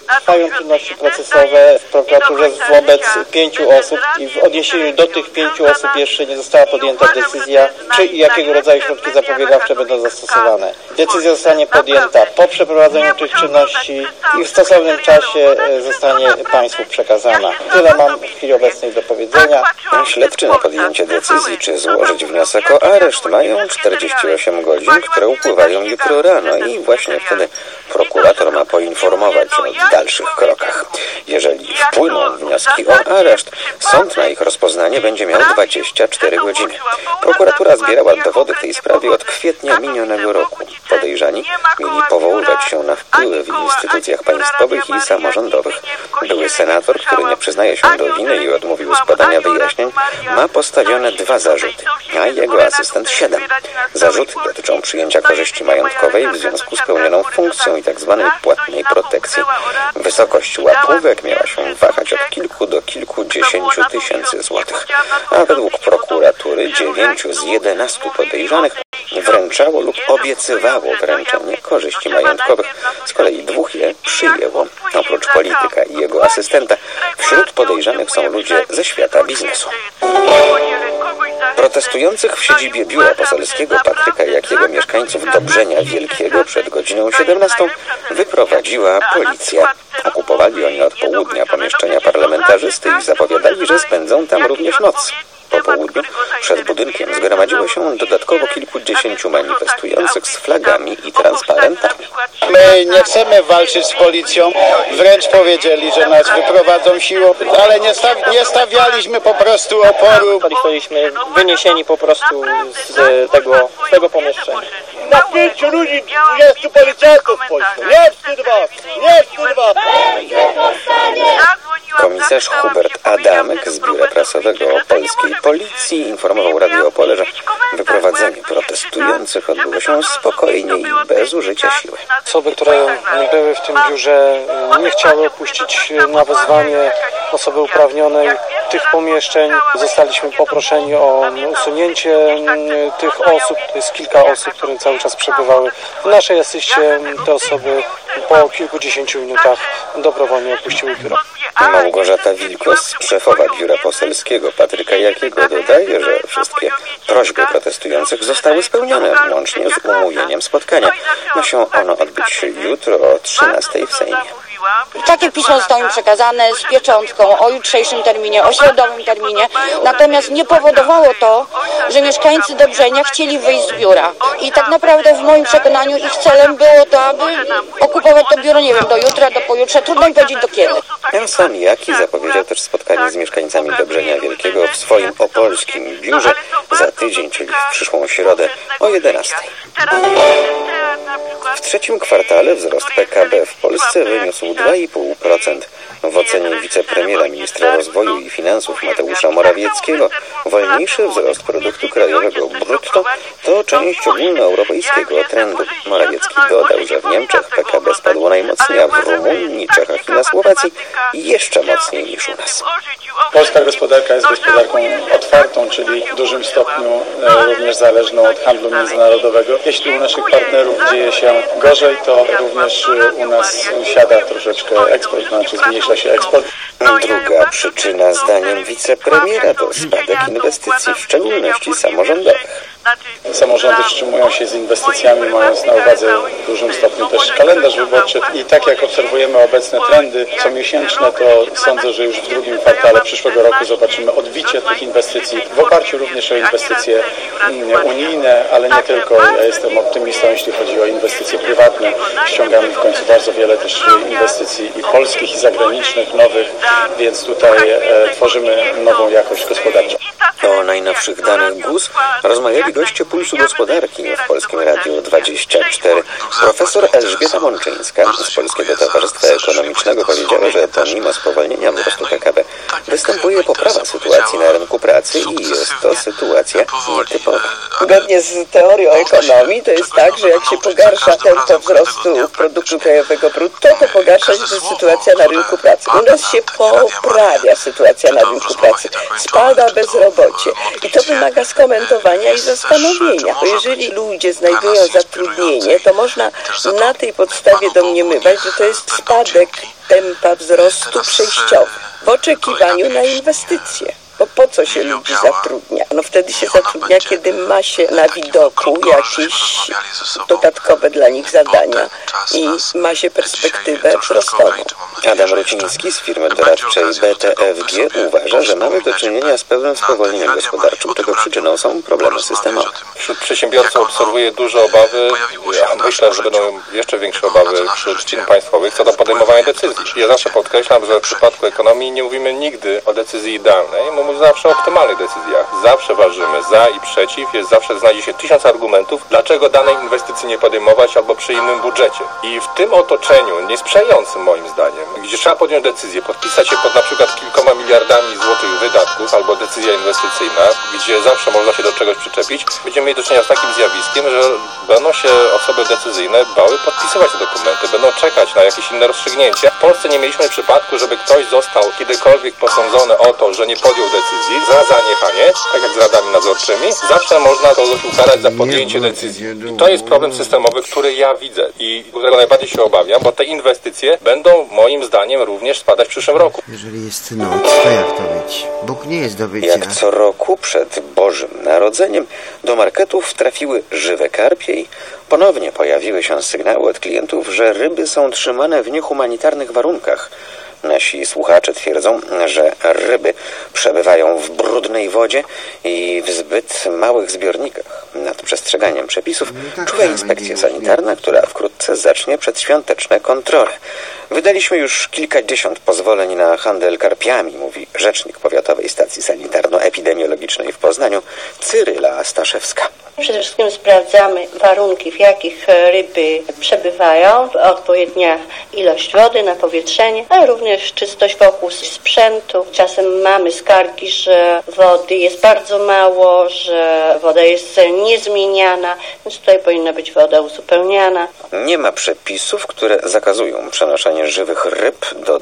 Trwają czynności procesowe w prokuraturze wobec 5 osób i w odniesieniu do tych 5 osób jeszcze nie została podjęta decyzja, czy i jakiego rodzaju środki zapobiegawcze będą zastosowane. Decyzja zostanie podjęta po przeprowadzeniu tych czynności i w stosownym czasie zostanie Państwu przekazana. Tyle mam w chwili obecnej do powiedzenia. Śledczy na podjęcie decyzji, czy złożyć wniosek o areszt, mają 48 godzin, które upływają jutro rano i właśnie wtedy prokurator ma poinformować o dalszych krokach. Jeżeli wpłyną wnioski o areszt, sąd na ich rozpoznanie będzie miał 24 godziny. Prokuratura zbierała dowody w tej sprawie od kwietnia minionego roku. Podejrzani mieli powoływać się na wpływy w instytucjach państwowych i samorządowych. Były senator, który nie przyznaje się do winy i odmówił składania wyjaśnień, ma postawione 2 zarzuty, a jego asystent 7. Zarzuty dotyczą przyjęcia korzyści majątkowej w związku z pełnioną funkcją i tzw. płatnej protekcji. Wysokość łapówek miała się wahać od kilku do kilkudziesięciu tysięcy złotych, a według prokuratury 9 z 11 podejrzanych wręczało lub obiecywało wręczenie korzyści majątkowych. Z kolei 2 je przyjęło. Oprócz polityka i jego asystenta, wśród podejrzanych są ludzie ze świata biznesu. Protestujących w siedzibie biura poselskiego Patryka Jakiego mieszkańców Dobrzenia Wielkiego przed godziną 17 wyprowadziła policja. Okupowali oni od południa pomieszczenia parlamentarzysty i zapowiadali, że spędzą tam również noc. Po południu przed budynkiem zgromadziło się dodatkowo kilkudziesięciu manifestujących z flagami i transparentami. My nie chcemy walczyć z policją, wręcz powiedzieli, że nas wyprowadzą siłą, ale nie stawialiśmy po prostu oporu. Zostaliśmy wyniesieni po prostu z tego pomieszczenia. Na 5 ludzi 20 policjantów w Polsce. Nie wstyd was! Nie wstyd was! Komisarz Hubert Adamek z biura prasowego polskiej policji informował Radio Opole, że wyprowadzenie protestujących odbyło się spokojnie i bez użycia siły. Osoby, które były w tym biurze, nie chciały opuścić na wezwanie osoby uprawnionej tych pomieszczeń. Zostaliśmy poproszeni o usunięcie tych osób. To jest kilka osób, które cały czas przebywały w naszej asyście. Te osoby po kilkudziesięciu minutach dobrowolnie opuściły biuro. Małgorzata Wilkos, szefowa biura poselskiego Patryka Jakiego, dodaje, że wszystkie prośby protestujących zostały spełnione, łącznie z umówieniem spotkania. Ma się ono odbyć jutro o 13:00 w Sejmie. Takie pismo zostało mi przekazane z pieczątką o jutrzejszym terminie, o środowym terminie. Natomiast nie powodowało to, że mieszkańcy Dobrzenia chcieli wyjść z biura. I tak naprawdę w moim przekonaniu ich celem było to, aby okupować to biuro, nie wiem, do jutra, do pojutrze, trudno mi powiedzieć do kiedy. Sam Jaki zapowiedział też spotkanie z mieszkańcami Dobrzenia Wielkiego w swoim opolskim biurze za tydzień, czyli w przyszłą środę o 11:00. W trzecim kwartale wzrost PKB w Polsce wyniósł 2,5%. W ocenie wicepremiera, ministra rozwoju i finansów Mateusza Morawieckiego wolniejszy wzrost produktu krajowego brutto to część ogólnoeuropejskiego trendu. Morawiecki dodał, że w Niemczech PKB spadło najmocniej, a w Rumunii, Czechach i na Słowacji jeszcze mocniej niż u nas. Polska gospodarka jest gospodarką otwartą, czyli w dużym stopniu również zależną od handlu międzynarodowego. Jeśli u naszych partnerów dzieje się gorzej, to również u nas siada troszeczkę eksport, znaczy zmniejsza się eksport. Druga przyczyna, zdaniem wicepremiera, to spadek inwestycji, w szczególności samorządowych. Samorządy wstrzymują się z inwestycjami, mając na uwadze w dużym stopniu też kalendarz wyborczy i tak jak obserwujemy obecne trendy comiesięczne, to sądzę, że już w drugim kwartale przyszłego roku zobaczymy odbicie tych inwestycji w oparciu również o inwestycje unijne, ale nie tylko. Ja jestem optymistą, jeśli chodzi o inwestycje prywatne. Ściągamy w końcu bardzo wiele też inwestycji i polskich, i zagranicznych, nowych, więc tutaj tworzymy nową jakość gospodarczą. O najnowszych danych GUS rozmawiali goście Pulsu Gospodarki w Polskim Radiu 24. Profesor Elżbieta Mączyńska z Polskiego Towarzystwa Ekonomicznego powiedziała, że pomimo spowolnienia wzrostu PKB występuje poprawa sytuacji na rynku pracy i jest to sytuacja nietypowa. Zgodnie z teorią ekonomii to jest tak, że jak się pogarsza tempo wzrostu produktu krajowego brutto, to pogarsza się też sytuacja na rynku pracy. U nas się poprawia sytuacja na rynku pracy. Spada bezrobocie. I to wymaga skomentowania i zastanowienia. Bo jeżeli ludzie znajdują zatrudnienie, to można na tej podstawie domniemywać, że to jest spadek tempa wzrostu przejściowy w oczekiwaniu na inwestycje. Bo po co się ludzi zatrudnia? No wtedy się zatrudnia, kiedy ma się na widoku jakieś dodatkowe dla nich zadania i ma się perspektywę wzrostową. Adam Ruciński z firmy doradczej BTFG uważa, że mamy do czynienia z pewnym spowolnieniem gospodarczym, czego przyczyną są problemy systemowe. Wśród przedsiębiorców obserwuję duże obawy, a myślę, że będą jeszcze większe obawy wśród firm państwowych co do podejmowania decyzji. Ja zawsze podkreślam, że w przypadku ekonomii nie mówimy nigdy o decyzji idealnej, mówimy zawsze o optymalnych decyzjach. Zawsze ważymy za i przeciw, zawsze znajdzie się 1000 argumentów, dlaczego danej inwestycji nie podejmować albo przy innym budżecie. I w tym otoczeniu, niesprzyjającym moim zdaniem, gdzie trzeba podjąć decyzję, podpisać się pod na przykład kilkoma miliardami złotych wydatków albo decyzja inwestycyjna, gdzie zawsze można się do czegoś przyczepić, będziemy mieli do czynienia z takim zjawiskiem, że będą się osoby decyzyjne bały podpisywać te dokumenty, będą czekać na jakieś inne rozstrzygnięcie. W Polsce nie mieliśmy przypadku, żeby ktoś został kiedykolwiek posądzony o to, że nie podjął decyzji za zaniechanie, tak jak z radami nadzorczymi. Zawsze można kogoś ukarać za podjęcie decyzji. I to jest problem systemowy, który ja widzę i którego najbardziej się obawiam, bo te inwestycje będą moim zdaniem również spadać w przyszłym roku. Jeżeli jest noc, to jak to być? Bóg nie jest do bycia. Jak co roku przed Bożym Narodzeniem do marketów trafiły żywe karpie i ponownie pojawiły się sygnały od klientów, że ryby są trzymane w niehumanitarnych warunkach. Nasi słuchacze twierdzą, że ryby przebywają w brudnej wodzie i w zbyt małych zbiornikach. Nad przestrzeganiem przepisów czuwa inspekcja sanitarna, która wkrótce zacznie przedświąteczne kontrole. Wydaliśmy już kilkadziesiąt pozwoleń na handel karpiami, mówi rzecznik Powiatowej Stacji Sanitarno-Epidemiologicznej w Poznaniu, Cyryla Staszewska. Przede wszystkim sprawdzamy warunki, w jakich ryby przebywają, odpowiednia ilość wody, napowietrzenie, ale również czystość wokół sprzętu. Czasem mamy skargi, że wody jest bardzo mało, że woda jest niezmieniana, więc tutaj powinna być woda uzupełniana. Nie ma przepisów, które zakazują przenoszenia żywych ryb do